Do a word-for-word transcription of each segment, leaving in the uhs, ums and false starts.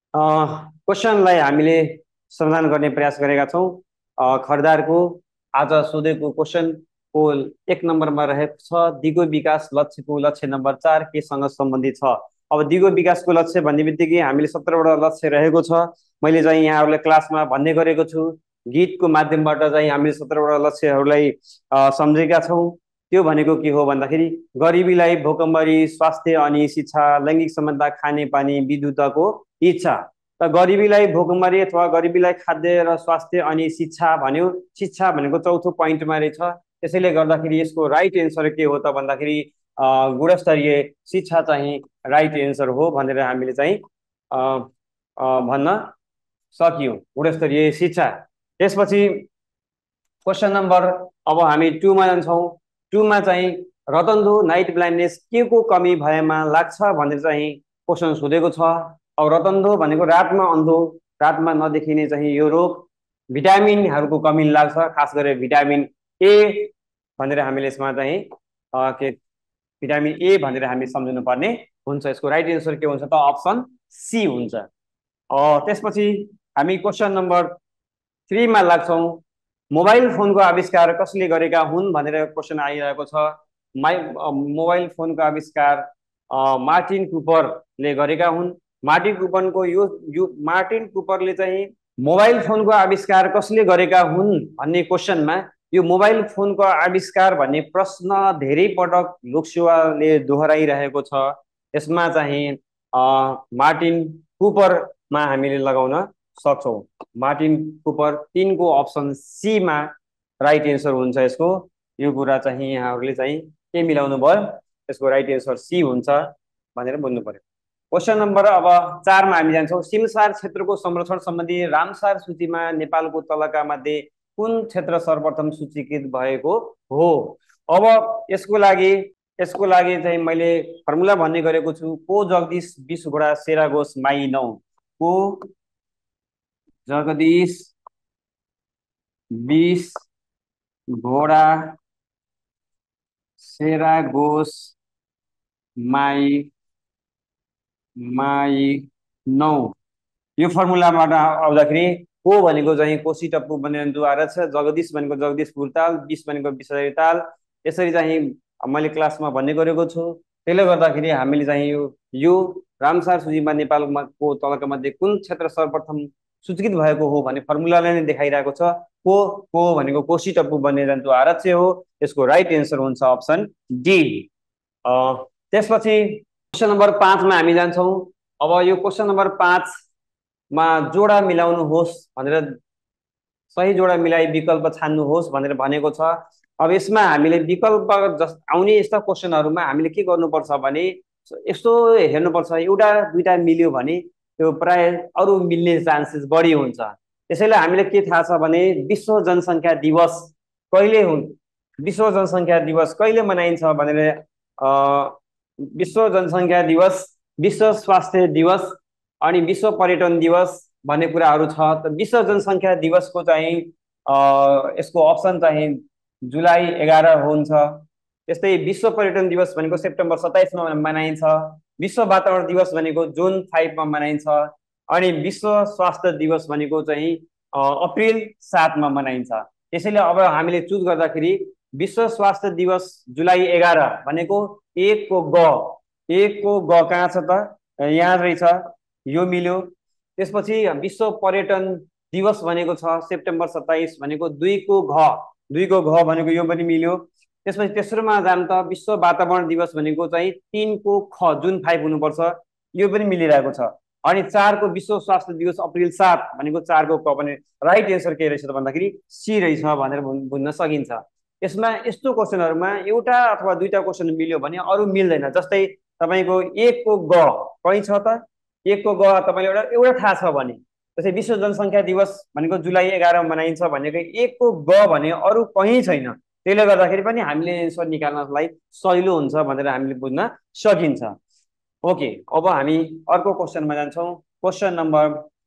क्वेसनलाई हामीले समाधान गर्ने प्रयास गरेका छौँ। खरिदारको आज सोधेको क्वेसनको एक नम्बरमा रहेको छ दिगो विकास लक्ष्यको लक्ष्य नम्बर चार केसँग सम्बन्धित छ। अब दिगो विकासको लक्ष्य भन्ने बित्तिकै हामीले सत्रवटा लक्ष्य रहेको छ। मैले चाहिँ यहाँहरूलाई क्लासमा भन्ने गरेको छु, गीतको माध्यमबाट चाहिँ हामीले सत्रवटा लक्ष्यहरूलाई सम्झेका छौँ। त्यो भनेको के हो भन्दाखेरि गरिबीलाई भोकमरी, स्वास्थ्य अनि शिक्षा, लैङ्गिक समानता, खाने पानी, विद्युतको इच्छा। त गरिबीलाई भोकमरी अथवा गरिबीलाई खाद्य र स्वास्थ्य अनि शिक्षा भन्यो। शिक्षा भनेको चौथो पोइन्टमा रहेछ। त्यसैले गर्दाखेरि यसको राइट एन्सर के हो त भन्दाखेरि गुणस्तरीय शिक्षा चाहिँ राइट एन्सर हो भनेर हामीले चाहिँ भन्न सकियौँ, गुणस्तरीय शिक्षा। त्यसपछि क्वेसन नम्बर अब हामी टूमा जान्छौँ। टूमा चाहिँ रतन्धो नाइट ब्लाइन्डनेस के को कमी भएमा लाग्छ भनेर चाहिँ क्वेसन सोधेको छ। अब रतन्धो भनेको रातमा अन्धो, रातमा नदेखिने चाहिँ यो रोग, भिटामिनहरूको कमी लाग्छ, खास गरेर भिटामिन ए भनेर हामीले यसमा चाहिँ के भिटामिन ए भनेर हामी सम्झिनु पर्ने हुन्छ। यसको राइट एन्सर के हुन्छ त अप्सन सी हुन्छ। त्यसपछि हामी क्वेसन नम्बर थ्रीमा लाग्छौँ। मोबाइल फोनको आविष्कार कसले गरेका हुन् भनेर क्वेसन आइरहेको छ। माइ मोबाइल फोनको आविष्कार मार्टिन कुपरले गरेका हुन्। मार्टिन कुपरको यो यो मार्टिन कुपरले चाहिँ मोबाइल फोनको आविष्कार कसले गरेका हुन् भन्ने क्वेसनमा यो मोबाइल फोनको आविष्कार भन्ने प्रश्न धेरै पटक लोकसेवाले दोहोऱ्याइरहेको छ। यसमा चाहिँ मार्टिन कुपरमा हामीले लगाउन सक्छौँ। मार्टिन कुपर तीनको अप्सन सीमा राइट एन्सर हुन्छ यसको। यो कुरा चाहिँ यहाँहरूले चाहिँ के मिलाउनु भयो, यसको राइट एन्सर सी हुन्छ भनेर बुझ्नु पर्यो। क्वेसन नम्बर अब चारमा हामी जान्छौँ। सिमसार क्षेत्रको संरक्षण सम्बन्धी रामसार सूचीमा नेपालको तलका मध्ये कुन क्षेत्र सर्वप्रथम सूचीकृत भएको हो। अब यसको लागि यसको लागि चाहिँ मैले फर्मुला भन्ने गरेको छु। को जगदीश बीस घोडा सेरा गोस माई नौ। को जगदीश बीस घोडा सेरा गोस माई माई नौ। यो फर्मुलाबाट आउँदाखेरि को भनेको चाहिँ कोशी टप्पु बनेन्द्वारा छ, जगदीश भनेको जगदीश पुरताल, बीस भनेको विषय ताल। यसरी चाहिँ मैले क्लासमा भन्ने गरेको छु। त्यसले गर्दाखेरि हामीले चाहिँ यो यो रामसार सूचीमा नेपालको तलका मध्ये कुन क्षेत्र सर्वप्रथम सूचीकृत भएको हो भन्ने फर्मुलाले नै देखाइरहेको छ। को को भनेको कोशी टप्पु बनेजन्तु आरक्ष्य हो। यसको राइट एन्सर हुन्छ अप्सन डी। त्यसपछि क्वेसन नम्बर पाँचमा हामी जान्छौँ। अब यो क्वेसन नम्बर पाँचमा जोडा मिलाउनुहोस् भनेर सही जोडा मिलाई विकल्प छान्नुहोस् भनेर भनेको छ। अब यसमा हामीले विकल्प जस आउने यस्ता क्वेसनहरूमा हामीले के गर्नुपर्छ भने यस्तो हेर्नुपर्छ, एउटा दुईटा मिल्यो भने त्यो प्राय अरू मिल्ने चान्सेस बढी हुन्छ। त्यसैले हामीले के थाहा छ भने विश्व जनसङ्ख्या दिवस कहिले हुन्, विश्व जनसङ्ख्या दिवस कहिले मनाइन्छ भनेर विश्व जनसङ्ख्या दिवस, विश्व स्वास्थ्य दिवस अनि विश्व पर्यटन दिवस भन्ने कुराहरू छ। त विश्व जनसङ्ख्या दिवसको चाहिँ यसको अप्सन चाहिँ जुलाई एघार हुन्छ। त्यस्तै विश्व पर्यटन दिवस भनेको सेप्टेम्बर सत्ताइसमा मनाइन्छ। विश्व वातावरण दिवस भनेको जुन फाइभमा मनाइन्छ अनि विश्व स्वास्थ्य दिवस भनेको चाहिँ अप्रिल सातमा मनाइन्छ। त्यसैले अब हामीले चुज गर्दाखेरि विश्व स्वास्थ्य दिवस जुलाई एघार भनेको एकको ग एकको ग कहाँ छ त, यहाँ रहेछ, यो मिल्यो। त्यसपछि विश्व पर्यटन दिवस भनेको छ सेप्टेम्बर सत्ताइस भनेको दुईको घ दुईको घ भनेको यो पनि मिल्यो। त्यसपछि तेस्रोमा जाम त विश्व वातावरण दिवस भनेको चाहिँ तिनको ख जुन फाइभ हुनुपर्छ, यो पनि मिलिरहेको छ। अनि चारको विश्व स्वास्थ्य दिवस अप्रिल सात भनेको चारको क पनि राइट एन्सर के रहेछ त भन्दाखेरि सी रहेछ भनेर बुझ्न सकिन्छ। यसमा यस्तो क्वेसनहरूमा एउटा अथवा दुईटा क्वेसन मिल्यो भने अरू मिल्दैन। जस्तै तपाईँको एकको ग कहीँ छ त, एकको ग तपाईँले एउटा एउटा थाहा छ भने, जस्तै विश्व जनसङ्ख्या दिवस भनेको जुलाई एघार मनाइन्छ भनेको एकको ग भने अरू कहीँ छैन। त्यसले गर्दाखेरि पनि हामीले एन्सर निकाल्नलाई सजिलो हुन्छ भनेर हामीले बुझ्न सकिन्छ। ओके, अब हामी अर्को क्वेसनमा जान्छौँ। Question number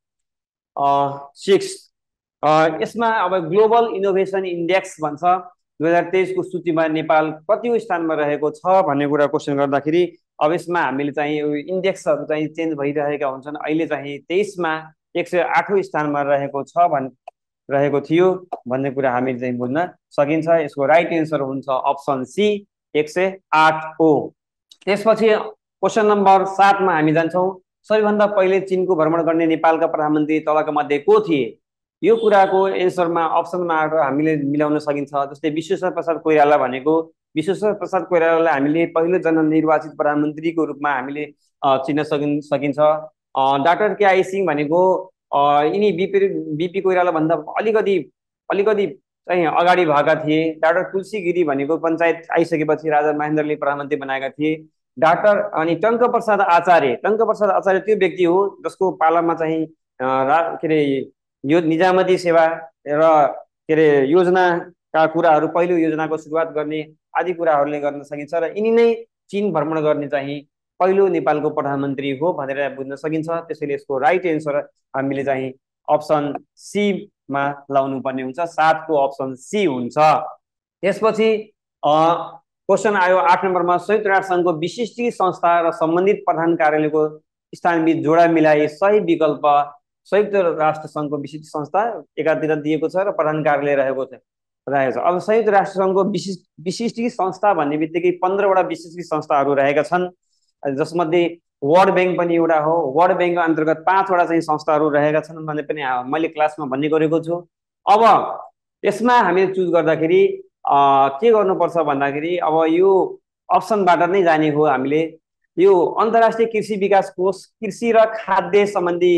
six. यसमा अब ग्लोबल इनोभेसन इन्डेक्स भन्छ दुई हजार तेइसको सूचीमा नेपाल कति स्थानमा रहेको छ भन्ने कुरा क्वेसन गर्दाखेरि अब यसमा हामीले चाहिँ यो इन्डेक्सहरू चाहिँ चेन्ज भइरहेका हुन्छन्। अहिले चाहिँ तेइसमा एक सय आठौँ स्थानमा रहेको छ भन् रहेको थियो भन्ने कुरा हामीले चाहिँ बुझ्न सकिन्छ। यसको राइट एन्सर हुन्छ अप्सन सी एक सय आठ हो। त्यसपछि क्वेसन नम्बर सातमा हामी जान्छौँ। सबैभन्दा पहिले चीनको भ्रमण गर्ने नेपालका प्रधानमन्त्री तलका मध्ये को थिए? यो कुराको एन्सरमा अप्सनमा हामीले मिलाउन सकिन्छ। जस्तै विश्वेश्वर प्रसाद कोइराला भनेको विश्वेश्वर प्रसाद कोइरालालाई हामीले पहिलो जननिर्वाचित प्रधानमन्त्रीको रूपमा हामीले चिन्न सकिन् सकिन्छ। डाक्टर केआई सिंह भनेको यिनी बिपी बिपी कोइराला भन्दा अलिकति अलिकति चाहिँ अगाडि भएका थिए। डाक्टर तुलसी गिरी भनेको पञ्चायत आइसकेपछि राजा महेन्द्रले प्रधानमन्त्री बनाएका थिए। डाक्टर अनि टङ्क प्रसाद आचार्य टङ्क प्रसाद आचार्य त्यो व्यक्ति हो जसको पालामा चाहिँ के अरे यो निजामती सेवा र के अरे योजनाका कुराहरू पहिलो योजनाको सुरुवात गर्ने आदि कुराहरूले गर्न सकिन्छ र यिनी नै चीन भ्रमण गर्ने चाहिँ पहिलो नेपालको प्रधानमन्त्री हो भनेर बुझ्न सकिन्छ। त्यसैले यसको राइट एन्सर हामीले चाहिँ अप्सन सीमा लाउनु पर्ने हुन्छ। सातको अप्सन सी हुन्छ। त्यसपछि क्वेसन आयो आठ नम्बरमा संयुक्त राष्ट्र सङ्घको विशिष्ट संस्था र सम्बन्धित प्रधान कार्यालयको स्थानबीच जोडा मिलाए सही विकल्प संयुक्त राष्ट्र सङ्घको विशिष्ट संस्था एकातिर दिएको छ र प्रधान कार्यालय रहेको छ रहेको छ। अब संयुक्त राष्ट्र सङ्घको विशिष्ट विशिष्ट संस्था भन्ने बित्तिकै पन्ध्रवटा विशिष्ट संस्थाहरू रहेका छन्, जसमध्ये वर्ल्ड ब्याङ्क पनि एउटा हो। वर्ल्ड ब्याङ्क अन्तर्गत पाँचवटा चाहिँ संस्थाहरू रहेका छन् भन्ने पनि मैले क्लासमा भन्ने गरेको छु। अब यसमा हामीले चुज गर्दाखेरि के गर्नुपर्छ भन्दाखेरि अब यो अप्सनबाट नै जाने हो हामीले। यो अन्तर्राष्ट्रिय कृषि विकास कोष कृषि र खाद्य सम्बन्धी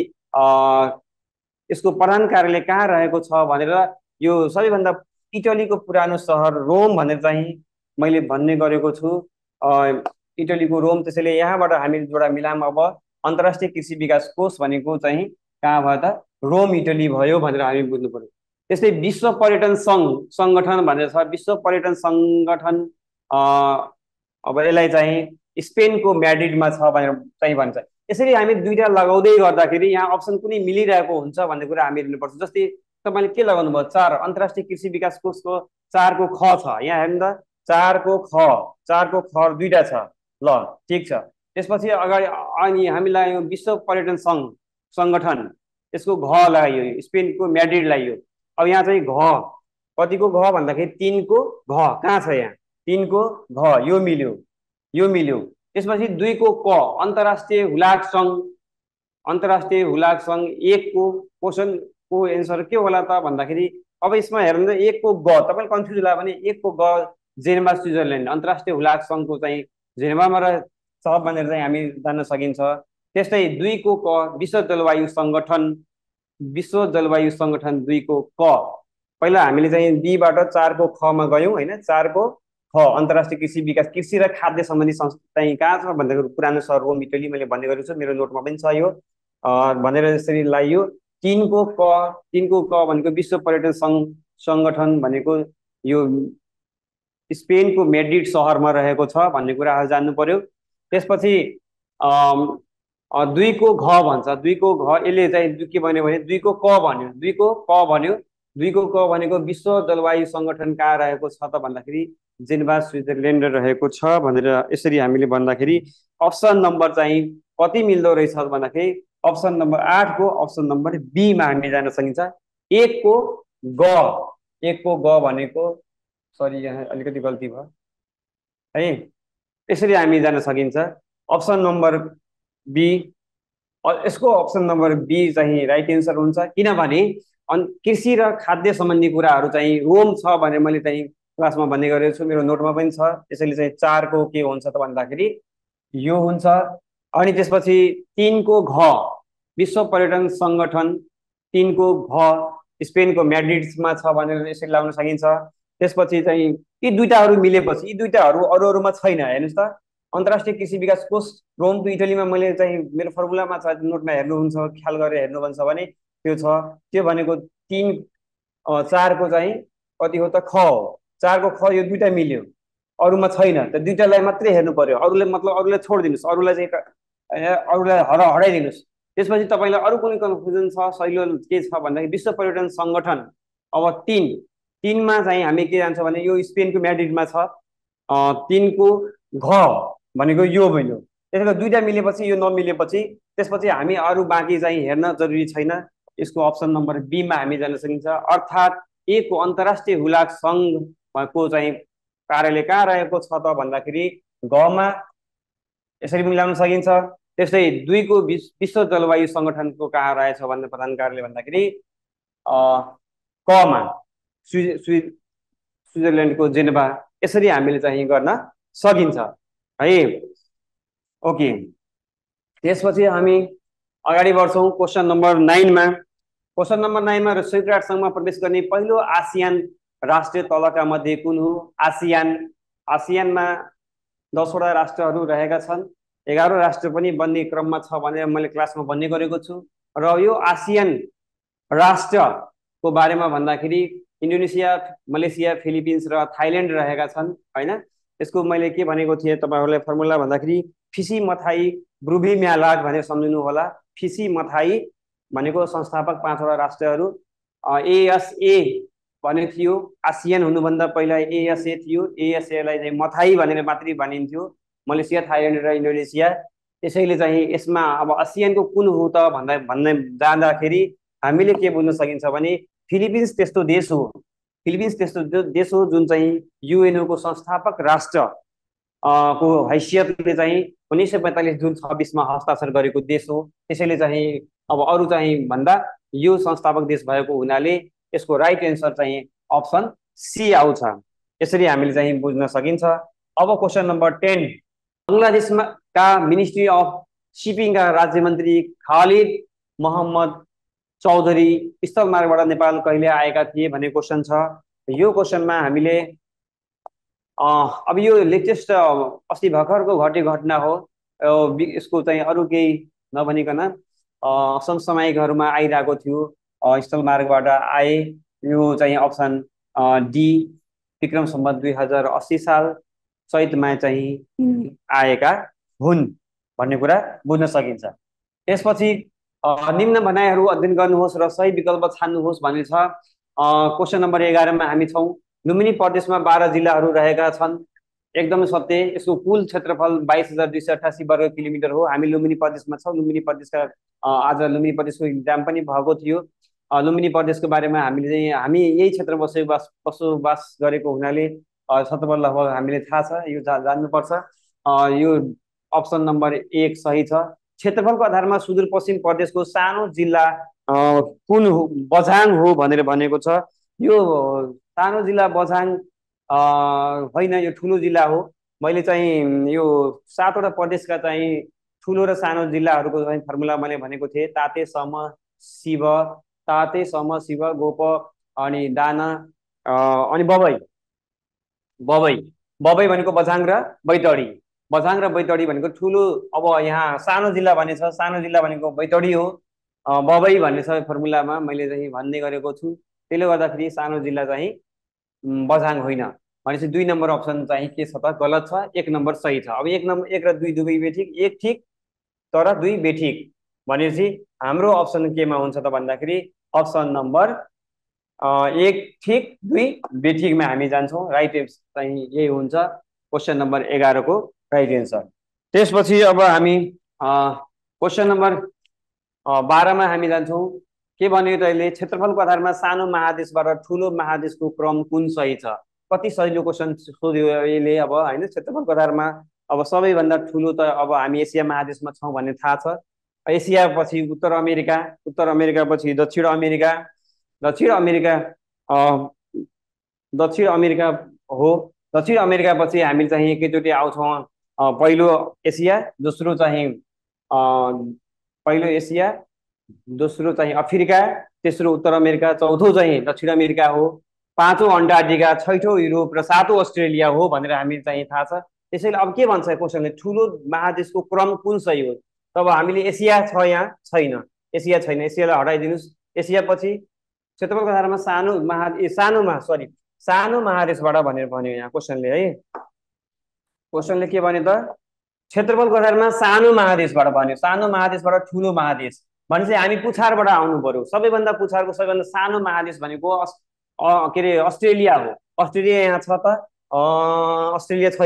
यसको प्रधान कार्यालय कहाँ रहेको छ भनेर यो सबैभन्दा इटलीको पुरानो सहर रोम भनेर चाहिँ मैले भन्ने गरेको छु। इटलीको रोम। त्यसैले यहाँबाट हामीले जोडा मिलाम। अब अन्तर्राष्ट्रिय कृषि विकास कोष भनेको चाहिँ कहाँ भयो त? रोम इटली भयो भनेर हामी बुझ्नु पर्यो। त्यस्तै विश्व पर्यटन सङ्घ सङ्गठन भनेर छ। विश्व पर्यटन सङ्गठन अब यसलाई चाहिँ स्पेनको म्याड्रिडमा छ भनेर चाहिँ भन्छ। यसरी हामी दुईटा लगाउँदै गर्दाखेरि यहाँ अप्सन कुनै मिलिरहेको हुन्छ भन्ने कुरा हामी हेर्नुपर्छ। जस्तै तपाईँले के लगाउनु भयो? चार अन्तर्राष्ट्रिय कृषि विकास कोषको चारको ख छ। यहाँ हेर्नु त चारको ख चारको ख दुईटा छ। ल ठिक छ। त्यसपछि अगाडि अनि हामीलाई यो विश्व पर्यटन सङ्घ सङ्गठन यसको घ लगाइयो, स्पेनको म्याड्रिड लगाइयो। अब यहाँ चाहिँ घ कतिको घ भन्दाखेरि तिनको घ कहाँ छ? यहाँ तिनको घ यो मिल्यो यो मिल्यो। त्यसपछि दुईको क अन्तर्राष्ट्रिय हुलाक सङ्घ अन्तर्राष्ट्रिय हुलाक सङ्घ एकको क्वेसनको एन्सर के होला त भन्दाखेरि अब यसमा हेर्नु त एकको ग तपाईँले कन्फ्युज होला भने एकको ग जेनेभा स्विजरल्यान्ड अन्तर्राष्ट्रिय हुलाक सङ्घको चाहिँ जेनेभामा छ भनेर चाहिँ हामी जान्न सकिन्छ। त्यस्तै दुईको क विश्व जलवायु सङ्गठन विश्व जलवायु सङ्गठन दुईको क। पहिला हामीले चाहिँ बीबाट चारको खमा गयौँ होइन। चारको ख अन्तर्राष्ट्रिय कृषि विकास कृषि र खाद्य सम्बन्धी संस्था चाहिँ कहाँ छ भन्दाखेरि पुरानो सहर रोम इटली मैले भन्ने गरेको छु। मेरो नोटमा पनि छ यो भनेर यसरी लाइयो। तिनको क तिनको क भनेको विश्व पर्यटन सङ्घ सङ्गठन भनेको यो स्पेनको म्याड्रिड सहरमा रहेको छ भन्ने कुराहरू जान्नु पर्यो। त्यसपछि दुईको घ भन्छ। दुईको घ यसले चाहिँ के भन्यो भने दुईको क भन्यो दुईको क भन्यो दुईको क भनेको विश्व जलवायु सङ्गठन कहाँ रहेको छ त भन्दाखेरि जेनेभा स्विजरल्यान्ड रहेको छ भनेर यसरी हामीले भन्दाखेरि अप्सन नम्बर चाहिँ कति मिल्दो रहेछ भन्दाखेरि अप्सन नम्बर आठको अप्सन नम्बर बीमा हामी जान सकिन्छ। एकको ग एकको ग भनेको सरी यहाँ अलिकति गल्ती भयो है। यसरी हामी जान सकिन्छ अप्सन नम्बर बी। यसको अप्सन नम्बर बी चाहिँ राइट एन्सर हुन्छ। किनभने कृषि र खाद्य सम्बन्धी कुराहरू चाहिँ रोम छ भनेर मैले चाहिँ क्लासमा भन्ने गरेको छु। मेरो नोटमा पनि छ। त्यसैले चाहिँ चारको के हुन्छ त भन्दाखेरि यो हुन्छ। अनि त्यसपछि तिनको घ विश्व पर्यटन सङ्गठन तिनको घ स्पेनको म्याड्रिडमा छ भनेर यसरी लाउन सकिन्छ। त्यसपछि चाहिँ यी दुईटाहरू मिलेपछि यी दुईटाहरू अरू अरूमा छैन। हेर्नुहोस् त अन्तर्राष्ट्रिय कृषि विकास कोष रोम टु इटलीमा मैले चाहिँ मेरो फर्मुलामा छ नोटमा हेर्नुहुन्छ ख्याल गरेर हेर्नुहुन्छ भने त्यो छ। त्यो भनेको तिन चारको चाहिँ कति हो त ख हो। चारको ख यो दुईटा मिल्यो अरूमा छैन। त दुईटालाई मात्रै हेर्नु पर्यो। अरूले मतलब अरूलाई छोडिदिनुहोस् अरूलाई चाहिँ अरूलाई हर हराइदिनुहोस्। त्यसपछि तपाईँलाई अरू कुनै कन्फ्युजन छ सहिलो के छ भन्दाखेरि विश्व पर्यटन सङ्गठन अब तिन तिनमा चाहिँ हामी के जान्छ भने यो स्पेनको म्याड्रिडमा छ। तिनको घ भनेको यो मिल्यो। त्यसैले दुईटा मिलेपछि यो नमिलेपछि त्यसपछि हामी अरू बाँकी चाहिँ हेर्न जरुरी छैन। यसको अप्सन नम्बर बीमा हामी जान सकिन्छ। अर्थात् ए को अन्तर्राष्ट्रिय हुलाक सङ्घको चाहिँ कार्यालय कहाँ रहेको छ त भन्दाखेरि गमा यसरी मिलाउन सकिन्छ। त्यस्तै दुईको विश्व जलवायु सङ्गठनको कहाँ रहेछ भन्ने प्रधान कार्यालय भन्दाखेरि कमा स्विज स्विज स्विजरल्यान्डको जेनेभा। यसरी हामीले चाहिँ गर्न सकिन्छ है। ओके, त्यसपछि हामी अगाडि बढ्छौँ क्वेसन नम्बर नाइनमा। क्वेसन नम्बर नाइनमा र संयुक्त राष्ट्रसङ्घमा प्रवेश गर्ने पहिलो आसियान राष्ट्र तलका मध्ये कुन हो? आसियान आसियानमा दसवटा राष्ट्रहरू रहेका छन्। एघारौँ राष्ट्र पनि बन्ने क्रममा छ भनेर मैले क्लासमा भन्ने गरेको छु। र यो आसियान राष्ट्रको बारेमा भन्दाखेरि इन्डोनेसिया, मलेसिया, फिलिपिन्स र थाइल्यान्ड रहेका छन् होइन। यसको मैले के भनेको थिएँ तपाईँहरूलाई फर्मुला भन्दाखेरि फिसी मथाई ब्रुभी म्यालाग भनेर सम्झिनु होला। फिसी मथाई भनेको संस्थापक पाँचवटा राष्ट्रहरू। एएसए भनेको थियो, आसियान हुनुभन्दा पहिला एएसए थियो। एएसएलाई चाहिँ मथाई भनेर मात्रै भनिन्थ्यो, मलेसिया, थाइल्यान्ड र इन्डोनेसिया। त्यसैले चाहिँ यसमा अब आसियानको कुन हो त भन्दा भन्ने जाँदाखेरि हामीले के बुझ्न सकिन्छ भने फिलिपिन्स त्यस्तो देश हो। फिलिपिन्स त्यस्तो देश हो जुन चाहिँ युएनओको संस्थापक राष्ट्र को हैसियतले चाहिँ उन्नाइस सय पैँतालिस जुन छब्बिसमा हस्ताक्षर गरेको देश हो। त्यसैले चाहिँ अब अरू चाहिँ भन्दा यो संस्थापक देश भएको हुनाले यसको राइट एन्सर चाहिँ अप्सन सी आउँछ। यसरी हामीले चाहिँ बुझ्न सकिन्छ। अब क्वेसन नम्बर टेन, बङ्गलादेशमा का मिनिस्ट्री अफ सिपिङका राज्य मन्त्री खालिद मोहम्मद चौधरी स्थलमार्गबाट नेपाल कहिले आएका थिए भन्ने क्वेसन छ। यो क्वेसनमा हामीले अब यो लेटेस्ट अस्ति भर्खरको घटे घटना हो। यसको चाहिँ अरू केही नभनिकन समसामयिकहरूमा आइरहेको थियो, स्थलमार्गबाट आए। यो चाहिँ अप्सन डी विक्रम सम्वत दुई हजार अस्सी साल चैतमा चाहिँ आएका हुन् भन्ने कुरा बुझ्न सकिन्छ। त्यसपछि निम्न भनाइहरू अध्ययन गर्नुहोस् र सही विकल्प छान्नुहोस् भन्ने छ। क्वेसन नम्बर एघारमा हामी छौँ। लुम्बिनी प्रदेशमा बाह्र जिल्लाहरू रहेका छन्। एकदमै सत्य। यसको कुल क्षेत्रफल बाइस हजार दुई सय अठासी वर्ग किलोमिटर हो। हामी लुम्बिनी प्रदेशमा छौँ। लुम्बिनी प्रदेशका आज लुम्बिनी प्रदेशको इक्जाम पनि भएको थियो। लुम्बिनी प्रदेशको बारेमा हामीले चाहिँ हामी यही क्षेत्रमा बसोबास बसोबास गरेको हुनाले क्षेत्रफल लगभग हामीले थाहा छ, यो जा जान्नुपर्छ। यो अप्सन नम्बर एक सही छ। क्षेत्रफलको आधारमा सुदूरपश्चिम प्रदेशको सानो जिल्ला कुन हो? बझाङ हो भनेर भनेको छ। यो सानो जिल्ला बझाङ होइन, यो ठुलो जिल्ला हो। मैले चाहिँ यो सातवटा प्रदेशका चाहिँ ठुलो र सानो जिल्लाहरूको चाहिँ फर्मुला मैले भनेको थिएँ। ताते, सम, शिव, ताते, सम, शिव, गोप अनि दाना अनि बबई। बबई बबई भनेको बझाङ र बैतडी। बझाङ र बैतडी भनेको ठुलो। अब यहाँ सानो जिल्ला भनेछ, सानो जिल्ला भनेको बैतडी हो। बबई भन्ने छ फर्मुलामा मैले चाहिँ भन्ने गरेको छु। त्यसले गर्दाखेरि सानो जिल्ला चाहिँ बझाङ होइन। भनेपछि दुई नम्बर अप्सन चाहिँ के छ त? गलत छ। एक नम्बर सही छ। अब एक नम्बर एक र दुई दुवै बेठिक, एक ठिक तर दुई बेठिक भनेपछि हाम्रो अप्सन केमा हुन्छ त भन्दाखेरि अप्सन नम्बर एक ठिक दुई बेठिकमा हामी जान्छौँ। राइट एन्सर चाहिँ यही हुन्छ क्वेसन नम्बर एघारको राइट एन्सर। त्यसपछि अब हामी क्वेसन नम्बर बाह्रमा हामी जान्छौँ। के भन्यो त अहिले? क्षेत्रफलको आधारमा सानो महादेशबाट ठुलो महादेशको क्रम कुन सही छ? कति सजिलो क्वेसन सोध्यो यसले अब होइन। क्षेत्रफलको आधारमा अब सबैभन्दा ठुलो त अब हामी एसिया महादेशमा छौँ भन्ने थाहा छ। एसिया पछि उत्तर अमेरिका, उत्तर अमेरिका पछि दक्षिण अमेरिका, दक्षिण अमेरिका दक्षिण अमेरिका हो। दक्षिण अमेरिका पछि हामी चाहिँ एकैचोटि आउँछौँ पहिलो एसिया, दोस्रो चाहिँ पहिलो एसिया, दोस्रो चाहिँ अफ्रिका, तेस्रो उत्तर अमेरिका, चौथो चाहिँ दक्षिण अमेरिका हो, पाँचौँ अन्टार्क्टिका, छैठौँ युरोप र सातौँ अस्ट्रेलिया हो भनेर हामी चाहिँ थाहा छ। त्यसैले अब के भन्छ क्वेसनले? ठुलो महादेशको क्रम कुन सही हो? तब हामीले एसिया छ, यहाँ छैन, एसिया छैन, एसियालाई हटाइदिनुहोस्। एसिया पछि क्षेत्रफलको आधारमा सानो महा सानोमा सरी सानो महादेशबाट भनेर भन्यो यहाँ क्वेसनले है। क्वेसनले के भन्यो त? क्षेत्रफलको आधारमा सानो महादेशबाट भन्यो। सानो महादेशबाट ठुलो महादेश भनेपछि हामी पुछारबाट आउनु पर्यो। सबैभन्दा पुछारको सबैभन्दा सानो महादेश भनेको के अरे अस्ट्रेलिया हो। अस्ट्रेलिया यहाँ छ त? अस्ट्रेलिया छैन।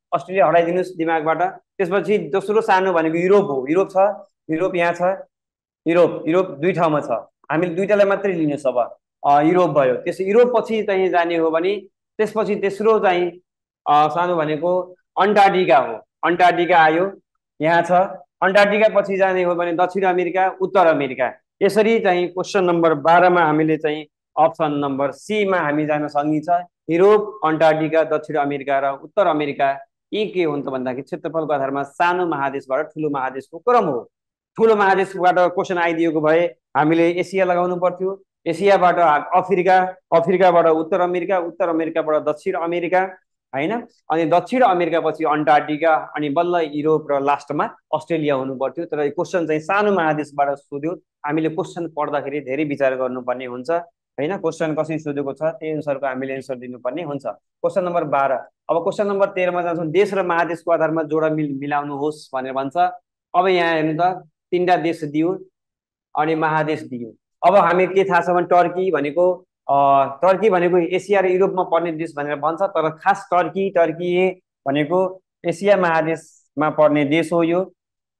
अस्ट्रेलिया हटाइदिनुहोस् दिमागबाट। त्यसपछि दोस्रो सानो भनेको युरोप हो। युरोप छ, युरोप यहाँ छ, युरोप युरोप दुई ठाउँमा छ, हामीले दुईटालाई मात्रै लिनुहोस्। अब युरोप भयो। त्यस युरोप पछि चाहिँ जाने हो भने त्यसपछि तेस्रो चाहिँ सानो भनेको अन्टार्क्टिका हो। अन्टार्क्टिका आयो, यहाँ छ। अन्टार्क्टिका पछि जाने हो भने दक्षिण अमेरिका, उत्तर अमेरिका। यसरी चाहिँ क्वेसन नम्बर बाह्रमा हामीले चाहिँ अप्सन नम्बर सीमा हामी जान सकिन्छ। युरोप, अन्टार्क्टिका, दक्षिण अमेरिका र उत्तर अमेरिका यी के हुन्छ भन्दाखेरि क्षेत्रफलको आधारमा सानो महादेशबाट ठुलो महादेशको क्रम हो। ठुलो महादेशबाट क्वेसन आइदिएको भए हामीले एसिया लगाउनु पर्थ्यो, एसियाबाट अफ्रिका, अफ्रिकाबाट उत्तर अमेरिका, उत्तर अमेरिकाबाट दक्षिण अमेरिका, हैन। अनि दक्षिण अमेरिका पछि अन्टार्क्टिका, अनि बल्ल युरोप र लास्टमा अस्ट्रेलिया हुनु पर्थ्यो। तर क्वेसन चाहिँ सानो महादेशबाट सोध्यो। हामीले क्वेसन पढ्दाखेरि धेरै विचार गर्नुपर्ने हुन्छ, हैन। क्वेसन कसरी सोधेको छ त्यही अनुसारको हामीले एन्सर दिनुपर्ने हुन्छ। क्वेसन नम्बर बाह्र। अब क्वेसन नम्बर तेह्रमा जान्छौँ। देश र महादेशको आधारमा जोडा मिल मिलाउनुहोस् भनेर भन्छ। अब यहाँ हेर्नु त, तीनटा देश दियो अनि महादेश दियो। अब हामी के थाहा छ भने टर्की भनेको टर्की भनेको एसिया र युरोपमा पर्ने देश भनेर भन्छ। तर खास टर्की टर्की भनेको एसिया महादेशमा पर्ने देश हो। यो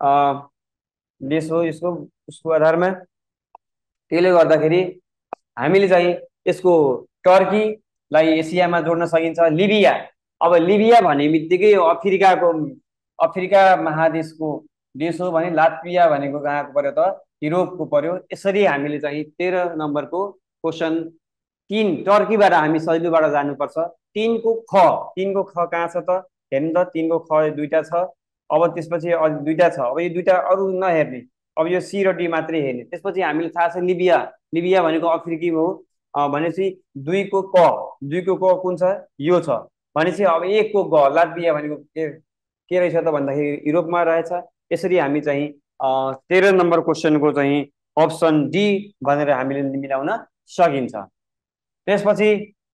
देश हो यसको उसको आधारमा। त्यसले गर्दाखेरि हामीले चाहिँ यसको टर्कीलाई एसियामा जोड्न सकिन्छ। लिबिया, अब लिबिया भन्ने बित्तिकै अफ्रिकाको अफ्रिका महादेशको देश हो भने लात्विया भनेको कहाँको पर्यो त, युरोपको पर्यो। यसरी हामीले चाहिँ तेह्र नम्बरको क्वेसन तीन टर्कीबाट हामी सजिलोबाट जानुपर्छ। तीनको ख, तीनको ख कहाँ छ त हेर्नु त, तीनको ख दुईटा छ। अब त्यसपछि दुईटा छ। अब यो दुईटा अरू नहेर्ने, अब यो सी र डी मात्रै हेर्ने। त्यसपछि हामीले थाहा छ लिबिया, लिबिया भनेको अफ्रिकी हो भनेपछि दुईको क, दुईको क कुन छ, यो छ भनेपछि अब एकको ग लात्विया भनेको के के रहेछ त भन्दाखेरि युरोपमा रहेछ। यसरी हामी चाहिँ तेह्र नम्बर क्वेसनको चाहिँ अप्सन डी भनेर हामीले मिलाउन सकिन्छ। त्यसपछि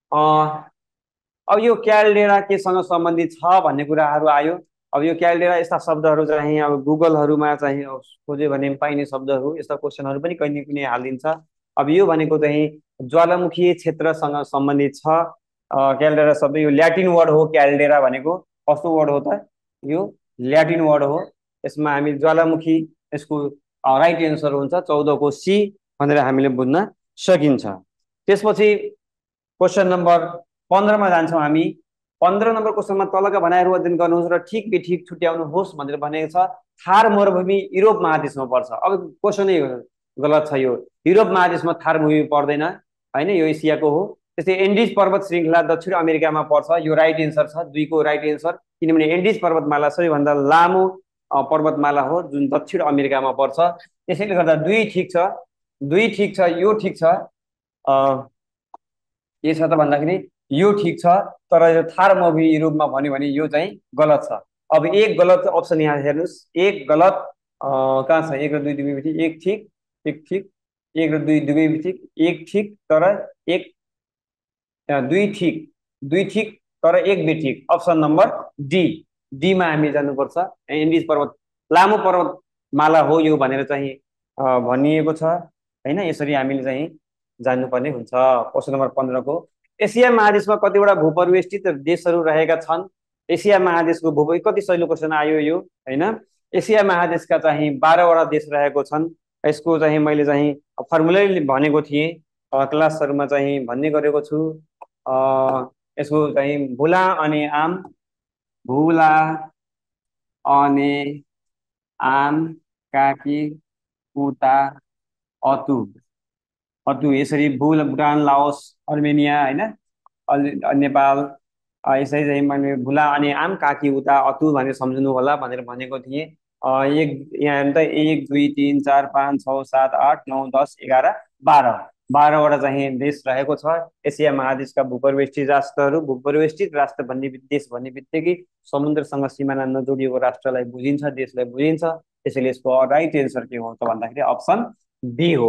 अब यो क्यालडेरा केसँग सम्बन्धित छ भन्ने कुराहरू आयो। अब यो क्यालडेरा यस्ता शब्दहरू चाहिँ अब गुगलहरूमा चाहिँ खोज्यो भने पाइने शब्दहरू, यस्ता क्वेसनहरू पनि कहिले कुनै हालिदिन्छ। अब यो भनेको चाहिँ ज्वालामुखी क्षेत्रसँग सम्बन्धित छ। क्यालडेरा शब्द यो ल्याटिन वर्ड हो। क्यालडेरा भनेको कस्तो वर्ड हो त, यो ल्याटिन वर्ड हो। यसमा हामी ज्वालामुखी, यसको राइट एन्सर हुन्छ चौधको सी भनेर हामीले बुझ्न सकिन्छ। त्यसपछि क्वेसन नम्बर पन्ध्रमा जान्छौँ हामी। पन्ध्र नम्बर क्वेसनमा तलका भनाइहरू अध्ययन गर्नुहोस् र ठिक बेठिक छुट्याउनुहोस् भनेर भनेको छ। थार मरुभूमि युरोप महादेशमा पर्छ। अब क्वेसनै गलत छ यो। युरोप महादेशमा थार मरुभूमि पर्दैन, हैन, यो एसियाको हो। त्यस्तै एन्डिज पर्वत श्रृङ्खला दक्षिण अमेरिकामा पर्छ। यो राइट एन्सर छ, दुईको राइट एन्सर। किनभने एन्डिज पर्वतमाला सबैभन्दा लामो पर्वतमाला हो जुन दक्षिण अमेरिकामा पर्छ। त्यसैले गर्दा दुई ठिक छ, दुई ठिक छ, यो ठिक छ। के छ त भन्दाखेरि यो ठिक छ, तर यो थार मरुभूमि युरोपमा भन्यो भने यो चाहिँ गलत छ। अब एक गलत अप्सन यहाँ हेर्नुहोस्, एक गलत कहाँ छ, एक र दुई दुवै ठिक, एक ठिक, एक ठिक, एक र दुई दुवै ठिक, एक ठिक तर एक दुई ठिक, दुई ठिक तर एक बेठिक। अप्सन नम्बर डी, डीमा हामी जानुपर्छ। एन्डिज पर्वत लामो पर्वतमाला हो यो भनेर चाहिँ भनिएको छ, हैन। यसरी हामीले चाहिँ जान्नुपर्ने हुन्छ। क्वेसन नम्बर पन्ध्रको एसिया महादेशमा कतिवटा भूपरिवेष्टित देशहरू रहेका छन्। एसिया महादेशको भू कति सजिलो क्वेसन आयो यो, हैन। एसिया महादेशका चाहिँ बाह्रवटा देश रहेको छन्। यसको चाहिँ मैले चाहिँ फर्मुलै भनेको थिएँ, क्लासहरूमा चाहिँ भन्ने गरेको छु। यसको चाहिँ भुला अनि आम, भुला अनि आम, काकी, उता, अतु, अतु। यसरी भुल भुटान, लाओस, अर्मेनिया, हैन, नेपाल। यसरी चाहिँ मैले भुला अनि आम, काकी, उता, अतु भनेर सम्झनु होला भनेर भनेको थिएँ। एक यहाँ हेर्नु त, एक दुई तिन चार पाँच छ सात आठ नौ दस एघार बाह्र, बाह्रवटा चाहिँ देश रहेको छ। एसिया महादेशका भूपरिवेष्टित राष्ट्रहरू, भूपरिवेष्टित राष्ट्र भन्ने देश भन्ने बित्तिकै समुद्रसँग सिमाना नजोडिएको राष्ट्रलाई बुझिन्छ, देशलाई बुझिन्छ। त्यसैले यसको राइट एन्सर के हो त भन्दाखेरि अप्सन बी हो।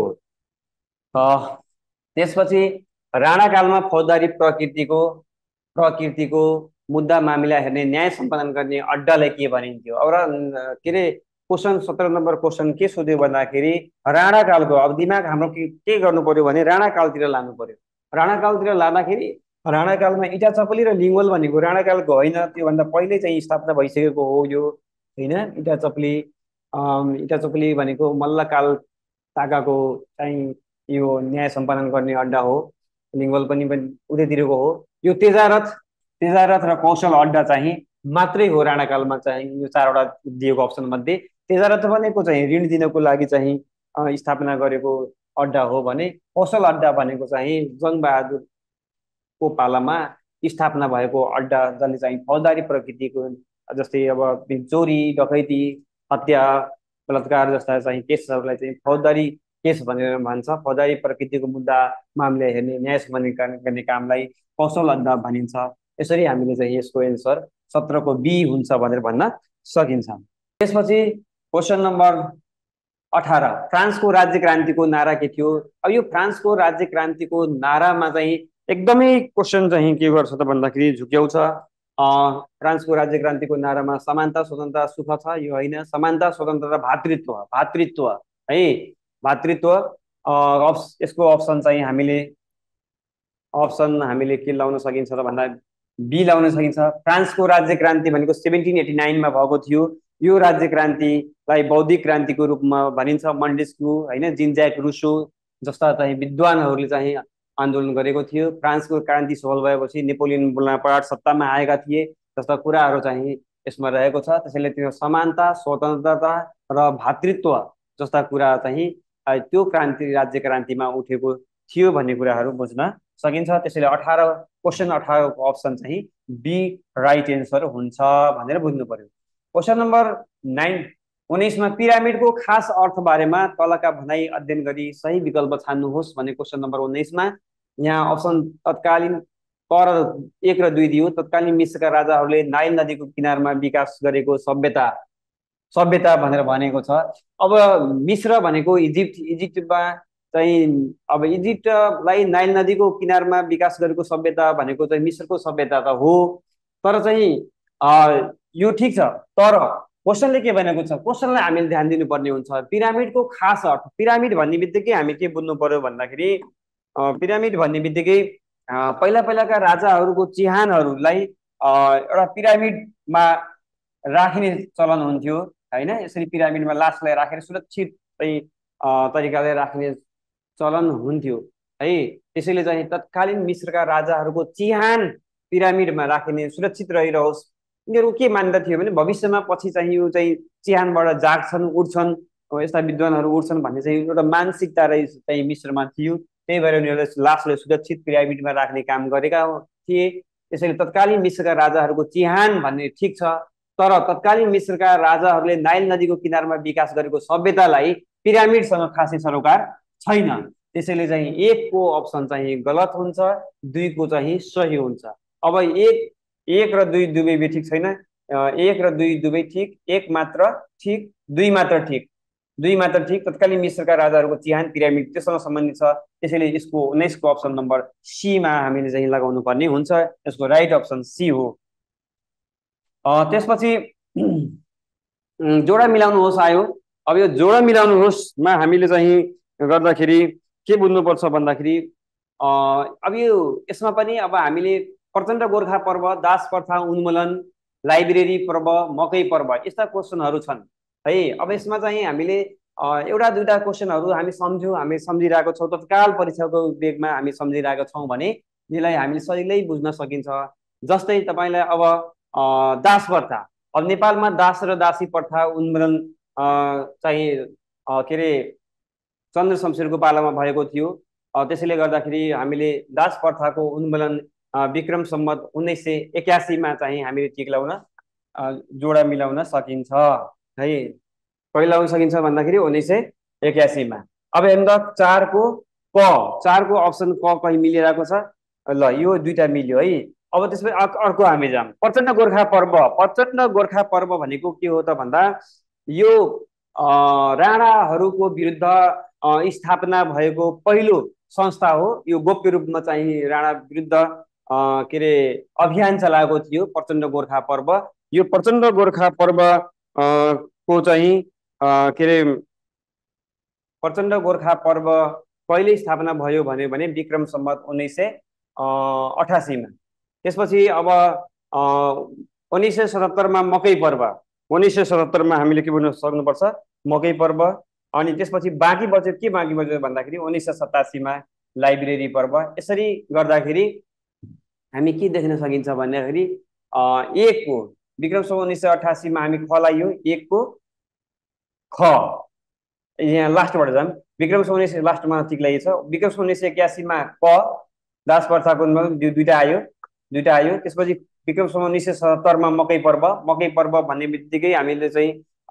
त्यसपछि राणाकालमा फौजदारी प्रकृतिको प्रकृतिको मुद्दा मामिला हेर्ने न्याय सम्पादन गर्ने अड्डालाई के भनिन्थ्यो। अब के अरे क्वेसन सत्र नम्बर क्वेसन के सोध्यो भन्दाखेरि राणाकालको अब दिमाग हाम्रो के के गर्नु पर्यो भने राणाकालतिर लानु पर्यो। राणाकालतिर लाँदाखेरि राणाकालमा इटा चपली र लिङ्गोल भनेको राणाकालको होइन, त्योभन्दा पहिल्यै चाहिँ स्थापना भइसकेको हो यो होइन। इटा चपली अम, इटा चपली भनेको मल्लकाल ताकाको चाहिँ यो न्याय सम्पादन गर्ने अड्डा हो। लिङ्गोल पनि पनि उतैतिरको हो। यो तेजारथ तेजारथ र कौशल अड्डा चाहिँ मात्रै हो राणाकालमा चाहिँ यो चारवटा दिएको अप्सन मध्ये। तेजारथ भनेको चाहिँ ऋण दिनको लागि चाहिँ अ, स्थापना गरेको अड्डा हो भने कौशल अड्डा भनेको चाहिँ जङ्गबहादुर को पालामा स्थापना भएको अड्डा, जसले चाहिँ फौजदारी प्रकृतिको जस्तै अब चोरी डकैती हत्या बलात्कार जस्ता चाहिँ केसहरूलाई चाहिँ फौजदारी केस भनेर भन्छ। फौजदारी प्रकृतिको मुद्दा मामला हेर्ने न्याय सम्बन्धी गर्ने कामलाई कौशल अड्डा भनिन्छ। यसरी हामीले चाहिँ यसको एन्सर सत्रको बी हुन्छ भनेर भन्न सकिन्छ। त्यसपछि क्वेसन नम्बर अठार, फ्रान्सको राज्य क्रान्तिको नारा के थियो? अब यो फ्रान्सको राज्य क्रान्तिको नारामा चाहिँ एकदमै क्वेसन चाहिँ के गर्छ त भन्दाखेरि झुक्याउँछ। फ्रान्सको राज्य क्रान्तिको नारामा समानता स्वतन्त्रता सुख छ, यो होइन। समानता स्वतन्त्रता भातृत्व भातृत्व है भातृत्व यसको अप्सन चाहिँ हामीले अप्सन हामीले के लाउन सकिन्छ त भन्दा बी लाउन सकिन्छ। फ्रान्सको राज्य क्रान्ति भनेको सेभेन्टिन एटी नाइनमा भएको थियो। यो राज्य क्रान्तिलाई बौद्धिक क्रान्तिको रूपमा भनिन्छ। मन्टेस्क्यू होइन, जिन ज्याक रुसो जस्ता चाहिँ विद्वानहरूले चाहिँ आन्दोलन गरेको थियो। फ्रान्सको क्रान्ति सफल भएपछि नेपोलियन बोनापार्ट सत्तामा आएका थिए जस्ता कुराहरू चाहिँ यसमा रहेको छ। त्यसैले त्यो समानता स्वतन्त्रता र भातृत्व जस्ता कुरा चाहिँ त्यो क्रान्ति राज्य क्रान्तिमा उठेको थियो भन्ने कुराहरू बुझ्न सकिन्छ। त्यसैले अठार क्वेसन अठारको अप्सन चाहिँ बी राइट एन्सर हुन्छ भनेर बुझ्नु पर्यो। क्वेसन नम्बर नाइन उन्नाइसमा पिरामिडको खास अर्थ बारेमा तलका भनाई अध्ययन गरी सही विकल्प छान्नुहोस् भन्ने क्वेसन नम्बर उन्नाइसमा यहाँ अप्सन तत्कालीन तर एक र दुई दियो। तत्कालीन मिस्रका राजाहरूले नाइल नदीको किनारमा विकास गरेको सभ्यता सभ्यता भनेर भनेको छ। अब मिस्र भनेको इजिप्ट इजिप्टमा चाहिँ अब इजिप्टलाई नाइल नदीको किनारमा विकास गरेको सभ्यता भनेको चाहिँ मिस्रको सभ्यता त हो। तर चाहिँ यो ठिक छ, तर क्वेसनले के भनेको छ? क्वेसनलाई हामीले ध्यान दिनुपर्ने हुन्छ। पिरामिडको खास अर्थ, पिरामिड भन्ने बित्तिकै हामी के बुझ्नु पर्यो भन्दाखेरि पिरामिड भन्ने बित्तिकै पहिला पहिलाका राजाहरूको चिहानहरूलाई एउटा पिरामिडमा राखिने चलन हुन्थ्यो होइन। यसरी पिरामिडमा लासलाई राखेर सुरक्षित चाहिँ तरिकाले राख्ने चलन हुन्थ्यो है। त्यसैले चाहिँ तत्कालीन मिस्रका राजाहरूको चिहान पिरामिडमा राखिने सुरक्षित रहिरहोस्। यिनीहरू के मान्दा थियो भने भविष्यमा पछि चाहिँ यो चाहिँ चिहानबाट जाग्छन् उठ्छन्, यस्ता विद्वानहरू उठ्छन् भन्ने चाहिँ एउटा मानसिकता रही चाहिँ मिस्रमा थियो। त्यही भएर उनीहरूले लासलाई सुरक्षित पिरामिडमा राख्ने काम गरेका थिए। त्यसैले तत्कालीन मिस्रका राजाहरूको चिहान भन्ने ठिक छ, तर तत्कालीन मिस्रका राजाहरूले नाइल नदीको किनारमा विकास गरेको सभ्यतालाई पिरामिडसँग खासै सरोकार छैन। त्यसैले चाहिँ एकको अप्सन चाहिँ गलत हुन्छ, दुईको चाहिँ सही हुन्छ। अब एक एक र दुई दुवै ठिक छैन। एक र दुई दुवै ठिक, एक मात्र ठिक, दुई मात्र ठिक दुई मात्र ठिक। तत्कालीन मिस्रका राजाहरूको चिहान पिरामिड त्योसँग सम्बन्धित छ। त्यसैले यसको उन्नाइसको अप्सन नम्बर सीमा हामीले चाहिँ लगाउनु पर्ने हुन्छ। यसको राइट अप्सन सी हो। त्यसपछि जोडा मिलाउनुहोस् आयो। अब यो जोडा मिलाउनुहोस्मा हामीले चाहिँ गर्दाखेरि के बुझ्नुपर्छ भन्दाखेरि अब यो यसमा पनि अब हामीले प्रचण्ड गोर्खा पर्व, दास प्रथा उन्मूलन, लाइब्रेरी पर्व, मकै पर्व यस्ता क्वेसनहरू छन् है। अब यसमा चाहिँ हामीले एउटा दुईवटा क्वेसनहरू हामी सम्झ्यौँ, हामी सम्झिरहेको छौँ, तत्काल परीक्षाको वेगमा हामी सम्झिरहेका छौँ भने यसलाई हामीले सजिलै बुझ्न सकिन्छ। जस्तै तपाईँलाई अब दास प्रथा, अब नेपालमा दास र दासी प्रथा उन्मूलन चाहिँ के अरे चन्द्र शमशेरको पालामा भएको थियो। त्यसैले गर्दाखेरि हामीले दास प्रथाको उन्मूलन विक्रम सम्वत उन्नाइस सय एकासीमा चाहिँ हामीले टिक लाउन जोडा मिलाउन सकिन्छ है। कहिले लाउन सकिन्छ भन्दाखेरि उन्नाइस सय एकासीमा। अब हेर्नु त चारको क चारको अप्सन क कहीँ मिलिरहेको छ ल, यो दुईटा मिल्यो है। अब त्यसपछि अर्को हामी जाऊँ प्रचण्ड गोर्खा पर्व। प्रचण्ड गोर्खा पर्व भनेको के हो त भन्दा यो राणाहरूको विरुद्ध स्थापना भएको पहिलो संस्था हो। यो गोप्य रूपमा चाहिँ राणा विरुद्ध के अरे अभियान चलाएको थियो प्रचण्ड गोर्खा पर्व। यो प्रचण्ड गोर्खा पर्व को चाहिँ के अरे प्रचण्ड गोर्खा पर्व कहिले स्थापना भयो भने विक्रम सम्वत उन्नाइस सय अठासीमा। त्यसपछि अब उन्नाइस सय सतहत्तरमा मकै पर्व, उन्नाइस सय सतहत्तरमा हामीले के भन्न सक्नुपर्छ, मकै पर्व। अनि त्यसपछि बाँकी बच्यो के बाँकी बच्यो भन्दाखेरि उन्नाइस सय सतासीमा लाइब्रेरी पर्व। यसरी गर्दाखेरि हामी के देख्न सकिन्छ भन्दाखेरि एकको विक्रम सम्वत उन्नाइस सय अठासीमा हामी ख लाइयो, एकको ख यहाँ लास्टबाट जाम। विक्रम सम्वत उन्नाइस लास्टमा ठिक लागेछ। विक्रम सम्वत उन्नाइस सय एक्कासीमा क दास प्रथाको दुईटा आयो, दुईटा आयो। त्यसपछि विक्रम सम्वत उन्नाइस सय सतहत्तरमा मकै पर्व, मकै पर्व भन्ने बित्तिकै हामीले चाहिँ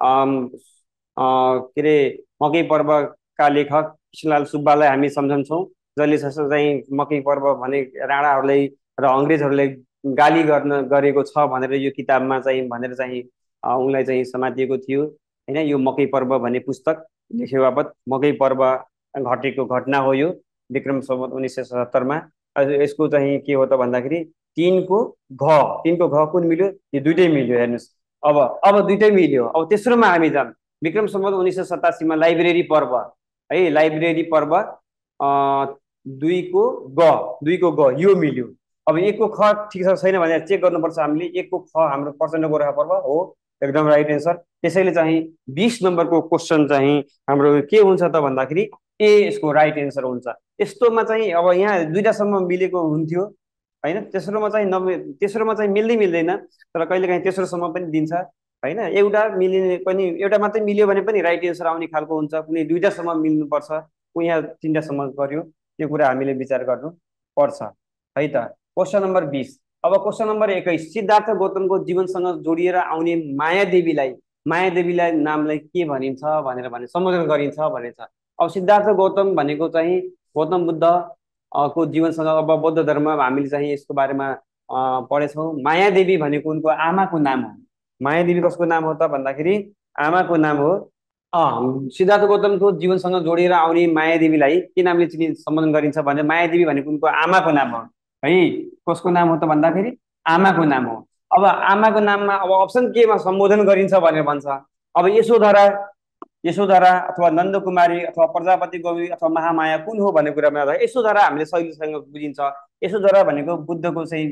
के अरे मकै पर्वका लेखक कृष्णलाल सुब्बालाई हामी सम्झन्छौँ, जसले चाहिँ मकै पर्व भने राणाहरूलाई र अङ्ग्रेजहरूलाई गाली गर्न गरेको छ भनेर यो किताबमा चाहिँ भनेर चाहिँ उनलाई चाहिँ समातिएको थियो होइन। यो मकै पर्व भन्ने पुस्तक लेखे बापत मकै पर्व घटेको घटना हो यो विक्रम सम्वत उन्नाइस सय सतहत्तरमा। यसको चाहिँ के हो त भन्दाखेरि तिनको घ, तिनको घ कुन मिल्यो, यो दुइटै मिल्यो। हेर्नुहोस् अब अब दुइटै मिल्यो। अब तेस्रोमा हामी जाम। विक्रम सम्वत उन्नाइस सय सतासीमा लाइब्रेरी पर्व है, लाइब्रेरी पर्व दुईको ग, दुईको ग यो मिल्यो। अब एकको ख ठिक छ छैन भनेर चेक गर्नुपर्छ हामीले। एकको ख हाम्रो प्रचण्ड गोर्खा पर्व हो, एकदम राइट एन्सर। त्यसैले चाहिँ बीस नम्बरको क्वेसन चाहिँ हाम्रो के हुन्छ त भन्दाखेरि ए यसको राइट एन्सर हुन्छ। यस्तोमा चाहिँ अब यहाँ दुईटासम्म मिलेको हुन्थ्यो होइन, तेस्रोमा चाहिँ नमिले, तेस्रोमा चाहिँ मिल्दै मिल्दैन, तर कहिलेकाहीँ तेस्रोसम्म पनि दिन्छ होइन। एउटा मिलिने पनि, एउटा मात्रै मिल्यो भने पनि राइट एन्सर आउने खालको हुन्छ, कुनै दुईटासम्म मिल्नुपर्छ, ऊ यहाँ तिनटासम्म गर्यो, त्यो कुरा हामीले विचार गर्नु पर्छ है त। क्वेसन नम्बर बीस। अब क्वेसन नम्बर एक्काइस, सिद्धार्थ गौतमको जीवनसँग जोडिएर आउने मायादेवीलाई, मायादेवीलाई नामलाई के भनिन्छ भनेर भने सम्बोधन गरिन्छ भनेछ। अब सिद्धार्थ गौतम भनेको चाहिँ गौतम बुद्ध को जीवनसँग, अब बौद्ध धर्म हामीले चाहिँ यसको बारेमा पढेछौँ। मायादेवी भनेको उनको आमाको नाम हो। मायादेवी कसको नाम हो त भन्दाखेरि आमाको नाम हो। अँ सिद्धार्थ गौतमको जीवनसँग जोडिएर आउने मायादेवीलाई के नामले चिनि सम्बोधन गरिन्छ भने मायादेवी भनेको उनको आमाको नाम हो है। कसको नाम हो त भन्दाखेरि आमाको नाम हो। अब आमाको नाममा अब अप्सन केमा सम्बोधन गरिन्छ भनेर भन्छ। अब यशोधरा, यशोधरा अथवा नन्दकुमारी अथवा प्रजापति गौरी अथवा महामाया कुन हो भन्ने कुरामा यशोधरा हामीले सहिलेसँग बुझिन्छ। यशोधरा भनेको बुद्धको चाहिँ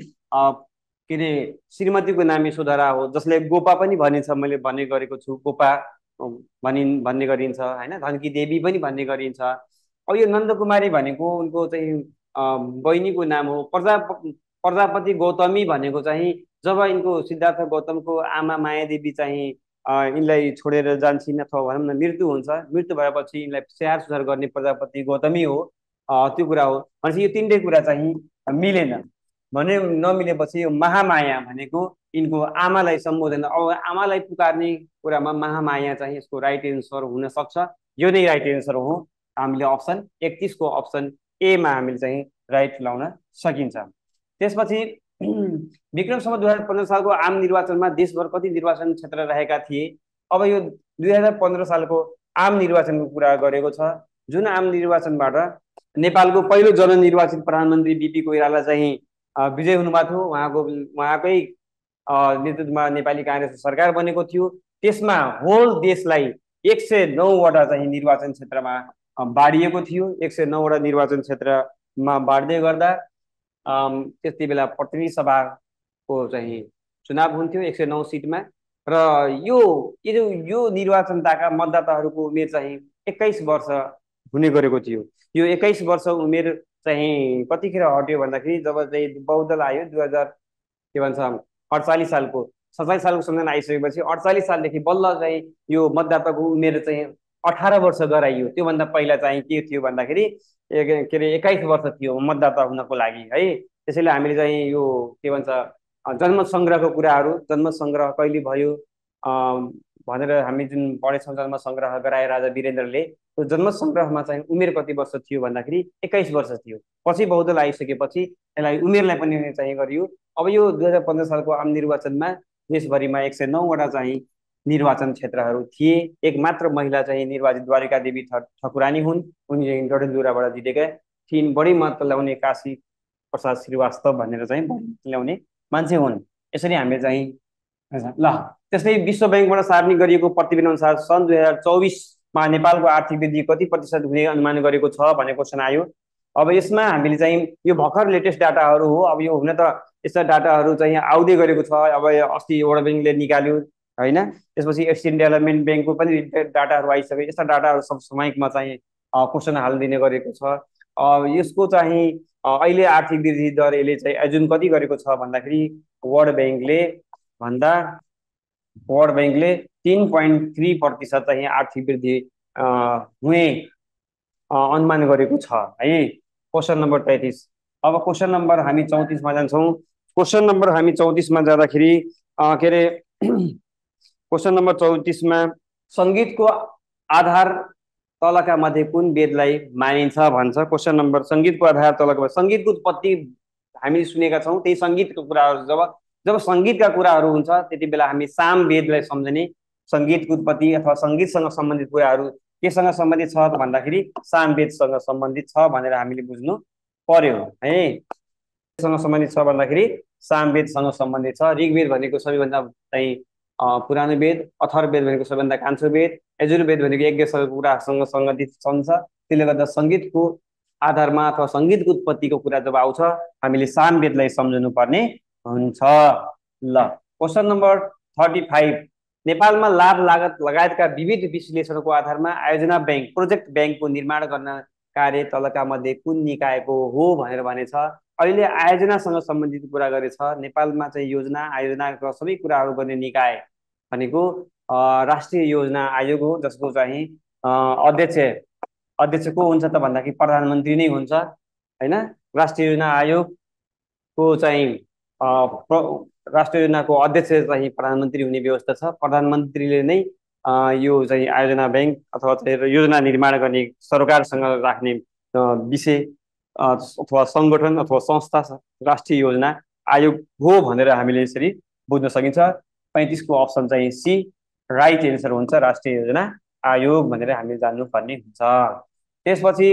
के अरे श्रीमतीको नाम यशोधरा हो, जसले गोपा पनि भनिन्छ, मैले भन्ने गरेको छु, गोपा भनिन् भन्ने गरिन्छ होइन, धनकी देवी पनि भन्ने गरिन्छ। अब यो नन्दकुमारी भनेको उनको चाहिँ बहिनीको नाम हो। प्रजा प्रजापति गौतमी भनेको चाहिँ जब यिनको सिद्धार्थ गौतमको आमा मायादेवी चाहिँ यिनलाई छोडेर जान्छन् अथवा भनौँ न मृत्यु हुन्छ, मृत्यु भएपछि यिनलाई स्याहार सुधार गर्ने प्रजापति गौतमी हो, त्यो कुरा हो। भनेपछि यो तिनटै कुरा चाहिँ मिलेन भने नमिलेपछि यो महामाया भनेको यिनको आमालाई सम्बोधन, अब आमालाई पुकार्ने कुरामा महामाया चाहिँ यसको राइट एन्सर हुन सक्छ। यो नै राइट एन्सर हो। हामीले अप्सन एकतिसको अप्सन एमा हामीले चाहिँ राइट लाउन सकिन्छ। त्यसपछि विक्रम सम्वत दुई हजार पन्ध्र सालको आम निर्वाचनमा देशभर कति निर्वाचन क्षेत्र रहेका थिए। अब यो दुई हजार पन्ध्र सालको आम निर्वाचनको कुरा गरेको छ, जुन आम निर्वाचनबाट नेपालको पहिलो जननिर्वाचित प्रधानमन्त्री बिपी कोइराला चाहिँ विजय हुनुभएको थियो। उहाँको उहाँकै नेतृत्वमा नेपाली काङ्ग्रेसको सरकार बनेको थियो। त्यसमा होल देशलाई एक सय नौवटा चाहिँ निर्वाचन क्षेत्रमा बाँडिएको थियो। एक सय नौवटा निर्वाचन क्षेत्रमा बाँड्दै गर्दा त्यति बेला प्रतिनिधि सभाको चाहिँ चुनाव हुन्थ्यो एक सय नौ सिटमा। र यो यो निर्वाचनताका मतदाताहरूको उमेर चाहिँ एक्काइस वर्ष हुने गरेको थियो। यो एक्काइस वर्ष उमेर चाहिँ कतिखेर हट्यो भन्दाखेरि जब चाहिँ बहुदल आयो दुई हजार के भन्छ अडचालिस सालको, सत्ताइस सालको सम्झना आइसकेपछि अडचालिस सालदेखि बल्ल चाहिँ यो मतदाताको उमेर चाहिँ अठार वर्ष गराइयो। त्योभन्दा पहिला चाहिँ के थियो भन्दाखेरि के अरे एक्काइस वर्ष थियो मतदाता हुनको लागि है। त्यसैले हामीले चाहिँ यो के भन्छ जन्म सङ्ग्रहको कुराहरू, जन्म सङ्ग्रह कहिले भयो भनेर हामी जुन पढेछौँ, जन्म सङ्ग्रह गराए राजा वीरेन्द्रले, त्यो जन्म सङ्ग्रहमा चाहिँ उमेर कति वर्ष थियो भन्दाखेरि एक्काइस वर्ष थियो। पछि बहुदल आइसकेपछि यसलाई उमेरलाई पनि चाहिँ गरियो। अब यो दुई हजार पन्ध्र सालको आम निर्वाचनमा देशभरिमा एक सय नौवटा चाहिँ निर्वाचन क्षेत्रहरू थिए। एक मात्र महिला चाहिँ निर्वाचित द्वारिका देवी ठकुरानी हुन्, उनी चाहिँ डडेलधुराबाट जितेका थिइन्। बढी मत ल्याउने काशी प्रसाद श्रीवास्तव भनेर चाहिँ ल्याउने मान्छे हुन्। यसरी हामीले चाहिँ ल त्यस्तै विश्व ब्याङ्कबाट सार्ने गरिएको प्रतिवेदन अनुसार सन् दुई हजार चौबिसमा नेपालको आर्थिक वृद्धि कति प्रतिशत हुने अनुमान गरेको छ भन्ने क्वेसन आयो। अब यसमा हामीले चाहिँ यो भर्खर लेटेस्ट डाटाहरू हो। अब यो हुन त यस्ता डाटाहरू चाहिँ आउँदै गरेको छ। अब अस्ति वर्ल्ड ब्याङ्कले निकाल्यो होइन, त्यसपछि एसियन डेभलपमेन्ट ब्याङ्कको पनि डाटाहरू आइसक्यो। यस्ता डाटाहरू सब समयमा चाहिँ क्वेसन हालिदिने गरेको छ। यसको चाहिँ अहिले आर्थिक वृद्धि दर यसले चाहिँ एजुम कति गरेको छ भन्दाखेरि वर्ल्ड ब्याङ्कले भन्दा वर्ल्ड ब्याङ्कले तीन पोइन्ट थ्री प्रतिशत चाहिँ आर्थिक वृद्धि हुने अनुमान गरेको छ है। क्वेसन नम्बर तैँतिस। अब क्वेसन नम्बर हामी चौतिसमा जान्छौँ। क्वेसन नम्बर हामी चौतिसमा जाँदाखेरि के अरे क्वेसन नम्बर चौतिसमा सङ्गीतको आधार तलका मध्ये कुन वेदलाई मानिन्छ भन्छ। क्वेसन नम्बर सङ्गीतको आधार तलका सङ्गीतको उत्पत्ति हामीले सुनेका छौँ। त्यही सङ्गीतको कुराहरू जब जब सङ्गीतका कुराहरू हुन्छ त्यति बेला हामी साम वेदलाई सम्झने। सङ्गीतको उत्पत्ति अथवा सङ्गीतसँग सम्बन्धित कुराहरू केसँग सम्बन्धित छ त भन्दाखेरि सामवेदसँग सम्बन्धित छ भनेर हामीले बुझ्नु पर्यो है। सँग सम्बन्धित छ भन्दाखेरि सामवेदसँग सम्बन्धित छ। ऋग्वेद भनेको सबैभन्दा चाहिँ पुरानो वेद, अथर्ववेद भनेको सबैभन्दा कान्छो वेद, यजुर्वेद भनेको यज्ञसँग कुरासँग सम्बन्धित छ। त्यसले गर्दा सङ्गीतको आधारमा अथवा सङ्गीतको उत्पत्तिको कुरा जब आउँछ हामीले सामवेदलाई सम्झनु पर्ने हुन्छ। ल क्वेसन नम्बर थर्टी फाइभ। नेपालमा लाभ लागत लगायतका विविध विश्लेषणको आधारमा आयोजना ब्याङ्क प्रोजेक्ट ब्याङ्कको निर्माण गर्न कार्य तलका मध्ये कुन निकायको हो भनेर भनेछ। अहिले आयोजनासँग सम्बन्धित कुरा गरेछ। नेपालमा चाहिँ योजना आयोजनाका सबै कुराहरू गर्ने निकाय भनेको राष्ट्रिय योजना आयोग हो, जसको चाहिँ अध्यक्ष अध्यक्ष को हुन्छ त भन्दाखेरि प्रधानमन्त्री नै हुन्छ होइन। राष्ट्रिय योजना आयोगको चाहिँ राष्ट्रिय योजनाको अध्यक्ष चाहिँ प्रधानमन्त्री हुने व्यवस्था छ। प्रधानमन्त्रीले नै यो चाहिँ आयोजना ब्याङ्क अथवा चाहिँ योजना निर्माण गर्ने सरकारसँग राख्ने विषय अथवा सङ्गठन अथवा संस्था राष्ट्रिय योजना आयोग हो भनेर हामीले यसरी बुझ्न सकिन्छ। पैँतिसको अप्सन चाहिँ सी राइट एन्सर हुन्छ, राष्ट्रिय योजना आयोग भनेर हामीले जान्नुपर्ने हुन्छ। त्यसपछि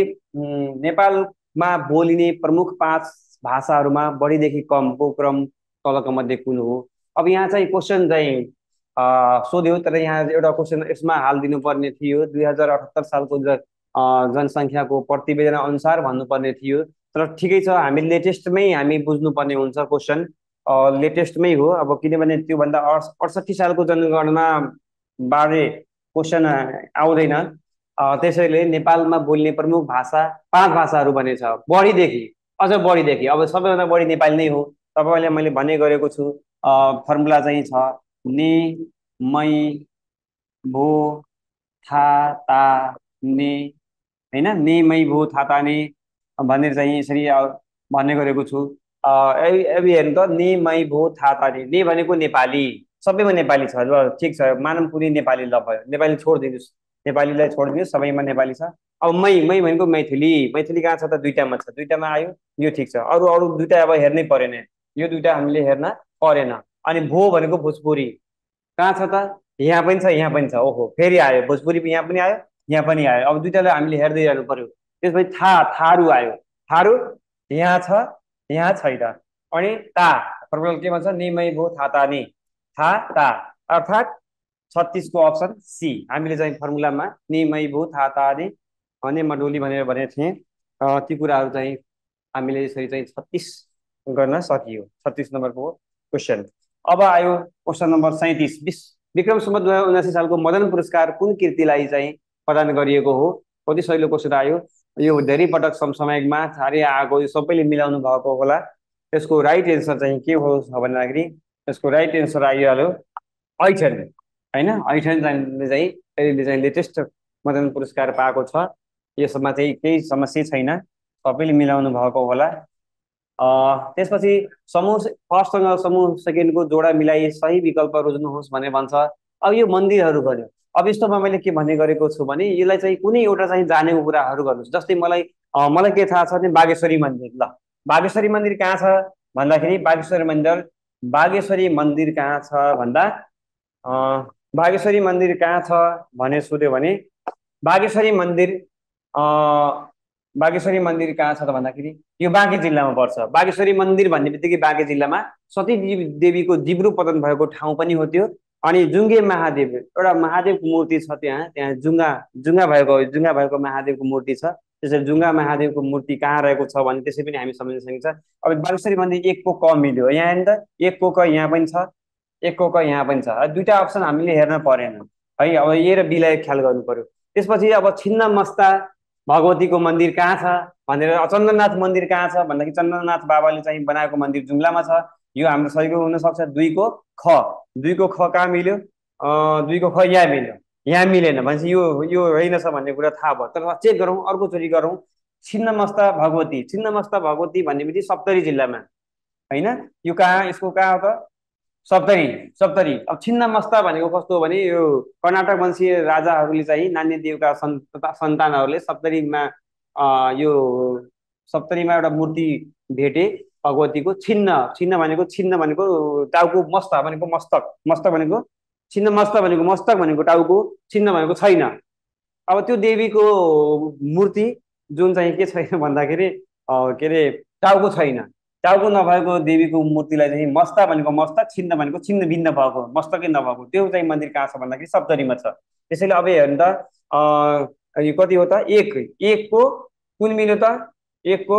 नेपालमा बोलिने प्रमुख पाँच भाषाहरूमा बढीदेखि कमको क्रम तलका मध्ये कुन हो। अब यहाँ चाहिँ क्वेसन चाहिँ सोध्यो, तर यहाँ एउटा क्वेसन यसमा हालिदिनु पर्ने थियो। दुई हजार अठहत्तर सालको जनसङ्ख्याको प्रतिवेदन अनुसार भन्नुपर्ने थियो, तर ठिकै छ हामी लेटेस्टमै हामी बुझ्नुपर्ने हुन्छ। क्वेसन लेटेस्टमै हो। अब किनभने त्योभन्दा अडसट्ठी सालको जनगणना बारे क्वेसन आउँदैन, त्यसैले नेपालमा बोल्ने प्रमुख भाषा पाँच भाषाहरू भनेछ, बढीदेखि अझ बढीदेखि। अब सबैभन्दा बढी नेपाली नै हो। तपाईँले मैले भन्ने गरेको छु फर्मुला चाहिँ छ ने मै भो था ता ने होइन, ने मै भो था ता ने भनेर चाहिँ यसरी भन्ने गरेको छु। अब हेर्नु त ने मै भो था ता ने, ने भनेको नेपाली, सबैमा नेपाली छ। ल ठिक छ, मानव पुरै नेपाली ल भयो, नेपाली छोडिदिनुहोस्, नेपालीलाई छोडिदिनुहोस्, सबैमा नेपाली छ। अब मै मै भनेको मैथिली, मैथिली कहाँ छ त दुईटामा छ, दुईटामा आयो, यो ठिक छ। अरू अरू दुईटा अब हेर्नै परेन, यो दुईटा हामीले हेर्न परेन। अनि भो भनेको भोजपुरी कहाँ छ त, यहाँ पनि छ यहाँ पनि छ, ओहो फेरि आयो भोजपुरी, यहाँ पनि आयो यहाँ पनि आयो। अब दुईटालाई हामीले हेर्दै जानु पर्यो। त्यसपछि था थारू आयो, थारू यहाँ छ यहाँ छैन। अनि ता फर्मुला के भन्छ, ने मै भो था ता ने, था ता अर्थात् छत्तिसको अप्सन सी हामीले चाहिँ फर्मुलामा ने मै भो था ता ने अनि मडोली भनेर भनेको थिएँ। ती कुराहरू चाहिँ हामीले यसरी चाहिँ छत्तिस गर्न सकियो। छत्तिस नम्बरको क्वेसन। अब आयो क्वेसन नम्बर सैँतिस। विक्रम सम्वत दुई हजार उनासी सालको मदन पुरस्कार कुन कृतिलाई चाहिँ प्रदान गरिएको हो। कति सजिलो क्वेसन आयो। यो धेरै पटक समसामयिकमा छाडे आएको, यो सबैले मिलाउनु भएको होला। त्यसको राइट एन्सर चाहिँ के हो भन्दाखेरि त्यसको राइट एन्सर आइहाल्यो ऐठन होइन। ऐठन चाहिँ अहिले चाहिँ लेटेस्ट मदन पुरस्कार पाएको छ। यसमा चाहिँ केही समस्या छैन, सबैले मिलाउनु भएको होला। त्यसपछि समूह फर्स्टसँग समूह सेकेन्डको जोडा मिलाई सही विकल्प रोज्नुहोस् भनेर भन्छ। अब यो मन्दिरहरू भन्यो। अब यस्तोमा मैले के भन्ने गरेको छु भने यसलाई चाहिँ कुनै एउटा चाहिँ जानेको कुराहरू गर्नुहोस्। जस्तै मलाई मलाई के थाहा छ भने बागेश्वरी मन्दिर। ल बागेश्वरी मन्दिर कहाँ छ भन्दाखेरि बागेश्वरी मन्दिर बागेश्वरी मन्दिर कहाँ छ भन्दा बागेश्वरी मन्दिर कहाँ छ भने सोध्यो भने बागेश्वरी मन्दिर बागेश्वरी मन्दिर कहाँ छ त भन्दाखेरि यो बाँके जिल्लामा पर्छ। बागेश्वरी मन्दिर भन्ने बित्तिकै बाँके जिल्लामा सती देवीको जिब्रो पतन भएको ठाउँ पनि हो त्यो। अनि जुङ्गे महादेव एउटा महादेवको मूर्ति छ त्यहाँ, त्यहाँ जुङ्गा जुङ्गा भएको जुङ्गा भएको महादेवको मूर्ति छ। त्यसरी जुङ्गा महादेवको मूर्ति कहाँ रहेको छ भने त्यसै पनि हामी सम्झिन सकिन्छ। अब बागेश्वरी मन्दिर एकको क मिल्यो यहाँ हेर्नु त, एकको क यहाँ पनि छ, एकको क यहाँ पनि छ, दुईटा अप्सन हामीले हेर्न परेन है। अब ए र बीलाई ख्याल गर्नु पर्यो। त्यसपछि अब छिन्नमस्ता भगवतीको मन्दिर कहाँ छ भनेर, चन्द्रनाथ मन्दिर कहाँ छ भन्दाखेरि चन्द्रनाथ बाबाले चाहिँ बनाएको मन्दिर जुम्लामा छ। यो हाम्रो सहीको हुनसक्छ। दुईको ख, दुईको ख कहाँ मिल्यो, दुईको ख यहाँ मिल्यो, यहाँ मिलेन भनेपछि यो यो रहेनछ भन्ने कुरा थाहा भयो। तर चेक गरौँ, अर्कोचोटि गरौँ। छिन्नमस्ता भगवती, छिन्नमस्ता भगवती भन्ने बित्तिकै सप्तरी जिल्लामा होइन, यो कहाँ, यसको कहाँ हो त, सप्तरी, सप्तरी। अब छिन्नमस्ता भनेको कस्तो हो भने यो कर्नाटक वंशीय राजाहरूले चाहिँ नान्यदेवका सन्तानहरूले सप्तरीमा यो सप्तरीमा एउटा मूर्ति भेटे भगवतीको। छिन्न, छिन्न भनेको, छिन्न भनेको टाउको, मस्ता भनेको मस्तक, मस्तक भनेको छिन्न, मस्ता भनेको मस्तक भनेको टाउको, छिन्न भनेको छैन। अब त्यो देवीको मूर्ति जुन चाहिँ के छैन भन्दाखेरि के अरे टाउको छैन, टाउको नभएको देवीको मूर्तिलाई चाहिँ मस्ता भनेको मस्तक, छिन्न भनेको छिन्न भिन्न भएको, मस्तकै नभएको त्यो चाहिँ मन्दिर कहाँ छ भन्दाखेरि सप्तरीमा छ। त्यसैले अब हेर्नु त यो कति हो त, एक, एकको कुन मिल्यो त, एकको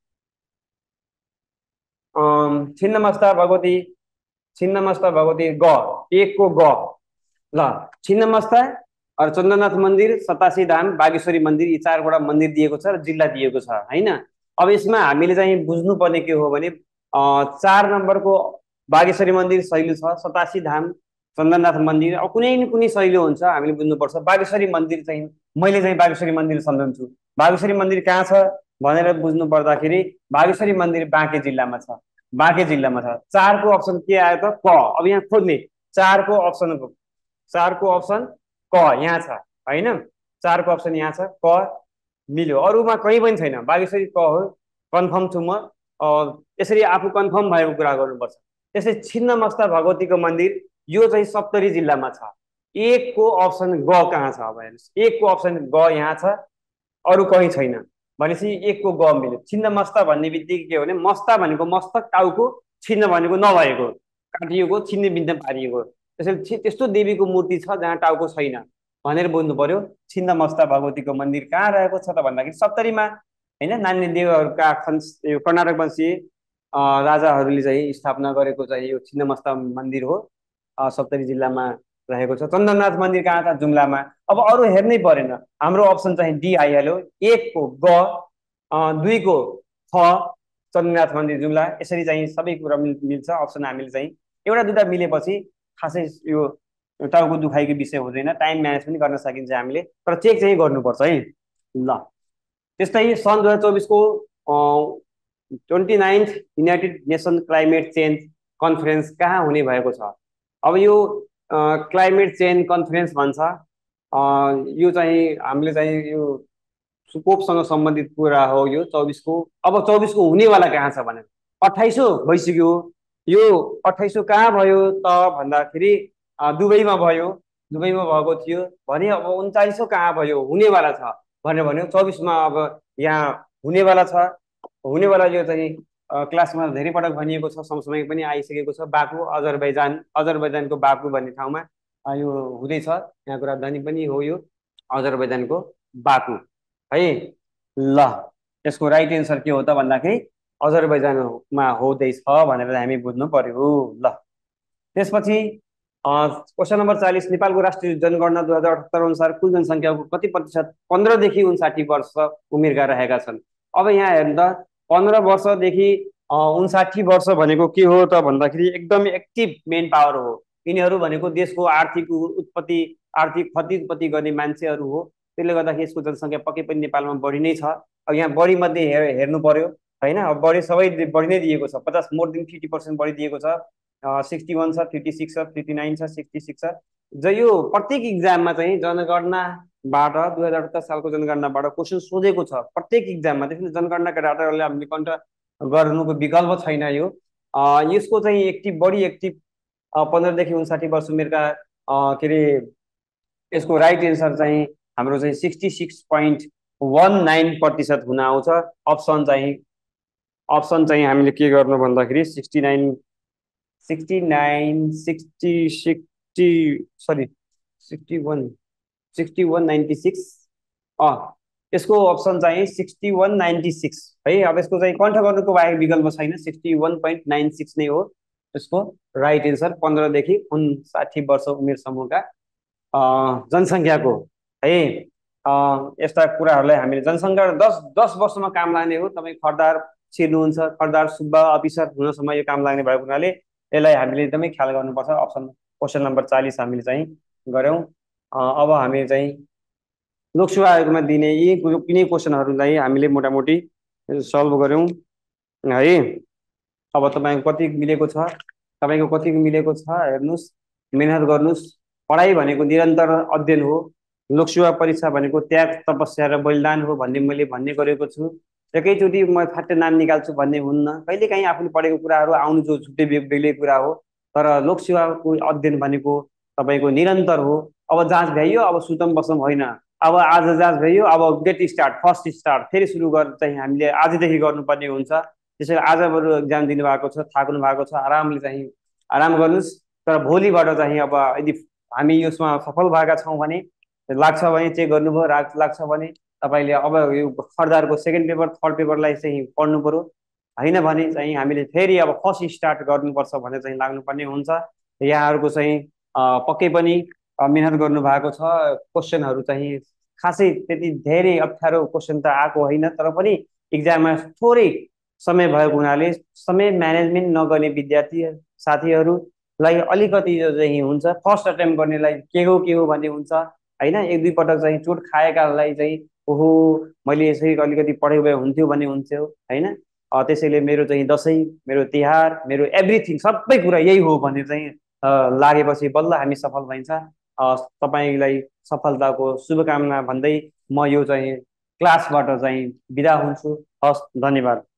छिन्नमस्ता भगवती, छिन्नमस्ता भगवती ग, एकको ग ल। छिन्नमस्ता और चन्द्रनाथ मन्दिर, सतासी धाम, बागेश्वरी मन्दिर, यी चारवटा मन्दिर दिएको छ र जिल्ला दिएको छ होइन। अब यसमा हामीले चाहिँ बुझ्नुपर्ने के हो भने चार नम्बरको बागेश्वरी मन्दिर सहिलो छ, सतासी धाम, चन्द्रनाथ मन्दिर, अब कुनै न कुनै सहिलो हुन्छ, हामीले बुझ्नुपर्छ। बागेश्वरी मन्दिर चाहिँ मैले चाहिँ बागेश्वरी मन्दिर सम्झन्छु। बागेश्वरी मन्दिर कहाँ छ भनेर बुझ्नु पर्दाखेरि बागेश्वरी मन्दिर बाँके जिल्लामा छ, बाँके जिल्लामा छ। चारको अप्सन के आयो त, क। अब यहाँ खोज्ने चारको अप्सन, चारको अप्सन क यहाँ छ होइन, चारको अप्सन यहाँ छ, क मिल्यो। अरूमा कहीँ पनि छैन, बागेश्वरी क हो, कन्फर्म छु म। यसरी आफू कन्फर्म भएको कुरा गर्नुपर्छ। त्यसै छिन्नमस्ता भगवतीको मन्दिर यो चाहिँ सप्तरी जिल्लामा छ। एकको अप्सन ग कहाँ छ, अब हेर्नुहोस्, एकको अप्सन ग यहाँ छ, अरू कहीँ छैन भनेपछि एकको ग मिल्यो। छिन्नमस्ता भन्ने बित्तिकै के हो भने मस्ता भनेको मस्तक, टाउको, छिन्न भनेको नभएको, काटिएको, छिन्न भिन्न पारिएको। त्यसैले त्यस्तो देवीको मूर्ति छ जहाँ टाउको छैन भनेर बुझ्नु पर्यो। छिन्नमस्ता भगवतीको मन्दिर कहाँ रहेको छ त भन्दाखेरि सप्तरीमा होइन, नान्यदेवहरूका यो कर्नाटक वंशीय राजाहरूले चाहिँ स्थापना गरेको चाहिँ यो छिन्नमस्ता मन्दिर हो, सप्तरी जिल्लामा रहेको छ। चन्द्रनाथ मन्दिर कहाँ छ, जुम्लामा। अब अरू हेर्नै परेन, हाम्रो अप्सन चाहिँ डी आइहाल्यो, एकको ग, दुईको ख, चन्द्रनाथ मन्दिर जुम्ला। यसरी चाहिँ सबै कुरा मिल्छ। अप्सन हामीले चाहिँ एउटा दुईवटा मिलेपछि खासै यो टाउको दुखाइको विषय हुँदैन, टाइम म्यानेज पनि गर्न सकिन्छ हामीले, तर चेक चाहिँ गर्नुपर्छ है ल। त्यस्तै सन् दुई हजार चौबिसको twenty ninth united nation climate change conference कहाँ हुने भएको छ। अब यो क्लाइमेट चेन्ज कन्फरेन्स भन्छ, यो चाहिँ हामीले चाहिँ यो सुकोपसँग सम्बन्धित कुरा हो यो चौबिसको। अब चौबिसको हुनेवाला कहाँ छ भने अठाइसौँ भइसक्यो। यो अठाइसौँ कहाँ भयो त भन्दाखेरि दुबईमा भयो, दुबईमा भएको थियो भने अब उन्चालिसौँ कहाँ भयो, हुनेवाला छ भनेर भन्यो। चौबिसमा अब यहाँ हुनेवाला छ, हुनेवाला यो चाहिँ क्लासमा धेरै पटक भनिएको छ, सँगसँगै पनि आइसकेको छ। बाकु, अजरबैजान, अजरबैजानको बाकु भन्ने ठाउँमा यो हुँदैछ, यहाँको राजधानी पनि हो यो अजरबैजानको बाकु है ल। यसको राइट एन्सर के हो त भन्दाखेरि अजरबैजानमा हुँदैछ भनेर हामी बुझ्नु पर्यो ल। त्यसपछि क्वेसन नम्बर चालीस, नेपालको राष्ट्रिय जनगणना दुई हजार अठहत्तर अनुसार कुल जनसङ्ख्याको कति प्रतिशत पन्ध्रदेखि उन्साठी वर्ष उमेरका रहेका छन्। अब यहाँ हेर्नु त पन्ध्र वर्षदेखि उन्साठी वर्ष भनेको के हो त भन्दाखेरि एकदम एक्टिभ मेन पावर हो। यिनीहरू भनेको देशको आर्थिक उत्पत्ति, आर्थिक क्षति उत्पत्ति गर्ने मान्छेहरू हो। त्यसले गर्दाखेरि यसको जनसङ्ख्या पक्कै पनि नेपालमा बढी नै छ। अब यहाँ बढी मध्ये हेर हेर्नु पर्यो होइन, अब बढी सबै बढी नै दिएको छ, पचास मोर देन फिफ्टी पर्सेन्ट बढी दिएको छ, सिक्सटी वान छ, फिफ्टी सिक्स छ, फिफ्टी नाइन छ, सिक्सटी सिक्स छ। ज यो प्रत्येक इक्जाममा चाहिँ जनगणनाबाट दुई हजार अठहत्तर सालको जनगणनाबाट क्वेसन सोधेको छ प्रत्येक इक्जाममा। त्यसैले जनगणनाका डाटाहरूले हामीले कन्ट गर्नुको विकल्प छैन। यो यसको चाहिँ एक्टिभ, बढी एक्टिभ पन्ध्रदेखि उन्साठी वर्ष उमेरका के अरे यसको राइट एन्सर चाहिँ हाम्रो चाहिँ sixty six point one nine प्रतिशत हुन आउँछ। अप्सन चाहिँ अप्सन चाहिँ हामीले के गर्नु भन्दाखेरि sixty nine sixty nine sixty sixty sorry sixty one sixty one ninety six अँ यसको अप्सन चाहिँ सिक्सटी वान नाइन्टी सिक्स है। अब यसको चाहिँ कण्ठ गर्नुको बाहेक विकल्प छैन, sixty one point nine six नै हो यसको राइट एन्सर। पन्ध्रदेखि उन्साठी वर्ष उमेर समूहका जनसङ्ख्याको है यस्ता कुराहरूलाई हामीले जनसङ्ख्या दस दस वर्षमा काम लाग्ने हो। तपाईँ खरिदार छिर्नुहुन्छ, खरिदार सुब्बा अफिसर हुनसम्म यो काम लाग्ने भएको हुनाले यसलाई हामीले एकदमै ख्याल गर्नुपर्छ। अप्सन क्वेसन नम्बर चालिस हामीले चाहिँ गऱ्यौँ। अब हामी चाहिँ लोकसेवा आयोगमा दिने यी यिनै क्वेसनहरूलाई हामीले मोटामोटी सल्भ गऱ्यौँ है। अब तपाईँको कति मिलेको छ, तपाईँको कति मिलेको छ हेर्नुहोस्, मेहनत गर्नुहोस्। पढाइ भनेको निरन्तर अध्ययन हो, लोकसेवा परीक्षा भनेको त्याग तपस्या र बलिदान हो भन्ने मैले भन्ने गरेको छु। एकैचोटि म फाटे नाम निकाल्छु भन्ने हुन्न, कहिलेकाहीँ आफूले पढेको कुराहरू आउनु जो छुट्टै बेग्लै कुरा हो। तर लोकसेवाको अध्ययन भनेको तपाईँको निरन्तर हो। अब जाँच भ्याइयो अब सुतम बसम होइन, अब आज जाँच भ्याइयो अब गेट स्टार्ट फर्स्ट स्टार्ट फेरि सुरु गर्न चाहिँ हामीले आजदेखि गर्नुपर्ने हुन्छ। त्यसैले आजबाट एक्जाम दिनुभएको छ, थाक्नु भएको छ, आरामले चाहिँ आराम गर्नुहोस्। तर भोलिबाट चाहिँ अब यदि हामी यसमा सफल भएका छौँ भने लाग्छ भने चेक गर्नुभयो, लाग्छ भने तपाईँले अब यो खरिदारको सेकेन्ड पेपर थर्ड पेपरलाई चाहिँ पढ्नु पऱ्यो, होइन भने चाहिँ हामीले फेरि अब फर्स्ट स्टार्ट गर्नुपर्छ भनेर चाहिँ लाग्नुपर्ने हुन्छ। यहाँहरूको चाहिँ पक्कै पनि मेहनत गर्नु भएको छ। क्वेसनहरू चाहिँ खासै त्यति धेरै अप्ठ्यारो क्वेसन त आएको होइन, तर पनि इक्जाममा थोरै समय भएको हुनाले समय म्यानेजमेन्ट नगर्ने विद्यार्थी साथीहरूलाई अलिकति चाहिँ हुन्छ फर्स्ट अटेम्प गर्नेलाई के हो के हो भन्ने हुन्छ होइन। एक दुई पटक चाहिँ चोट खाएकालाई चाहिँ ओहो मैले यसरी अलिकति पढेको भए हुन्थ्यो भन्ने हुन्थ्यो होइन। त्यसैले मेरो चाहिँ दसैँ, मेरो तिहार, मेरो एभ्रिथिङ सबै कुरा यही हो भनेर चाहिँ लागेपछि बल्ल हामी सफल भइन्छ। तपाईँलाई सफलताको शुभकामना भन्दै म यो चाहिँ क्लासबाट चाहिँ बिदा हुन्छु। हस्, धन्यवाद।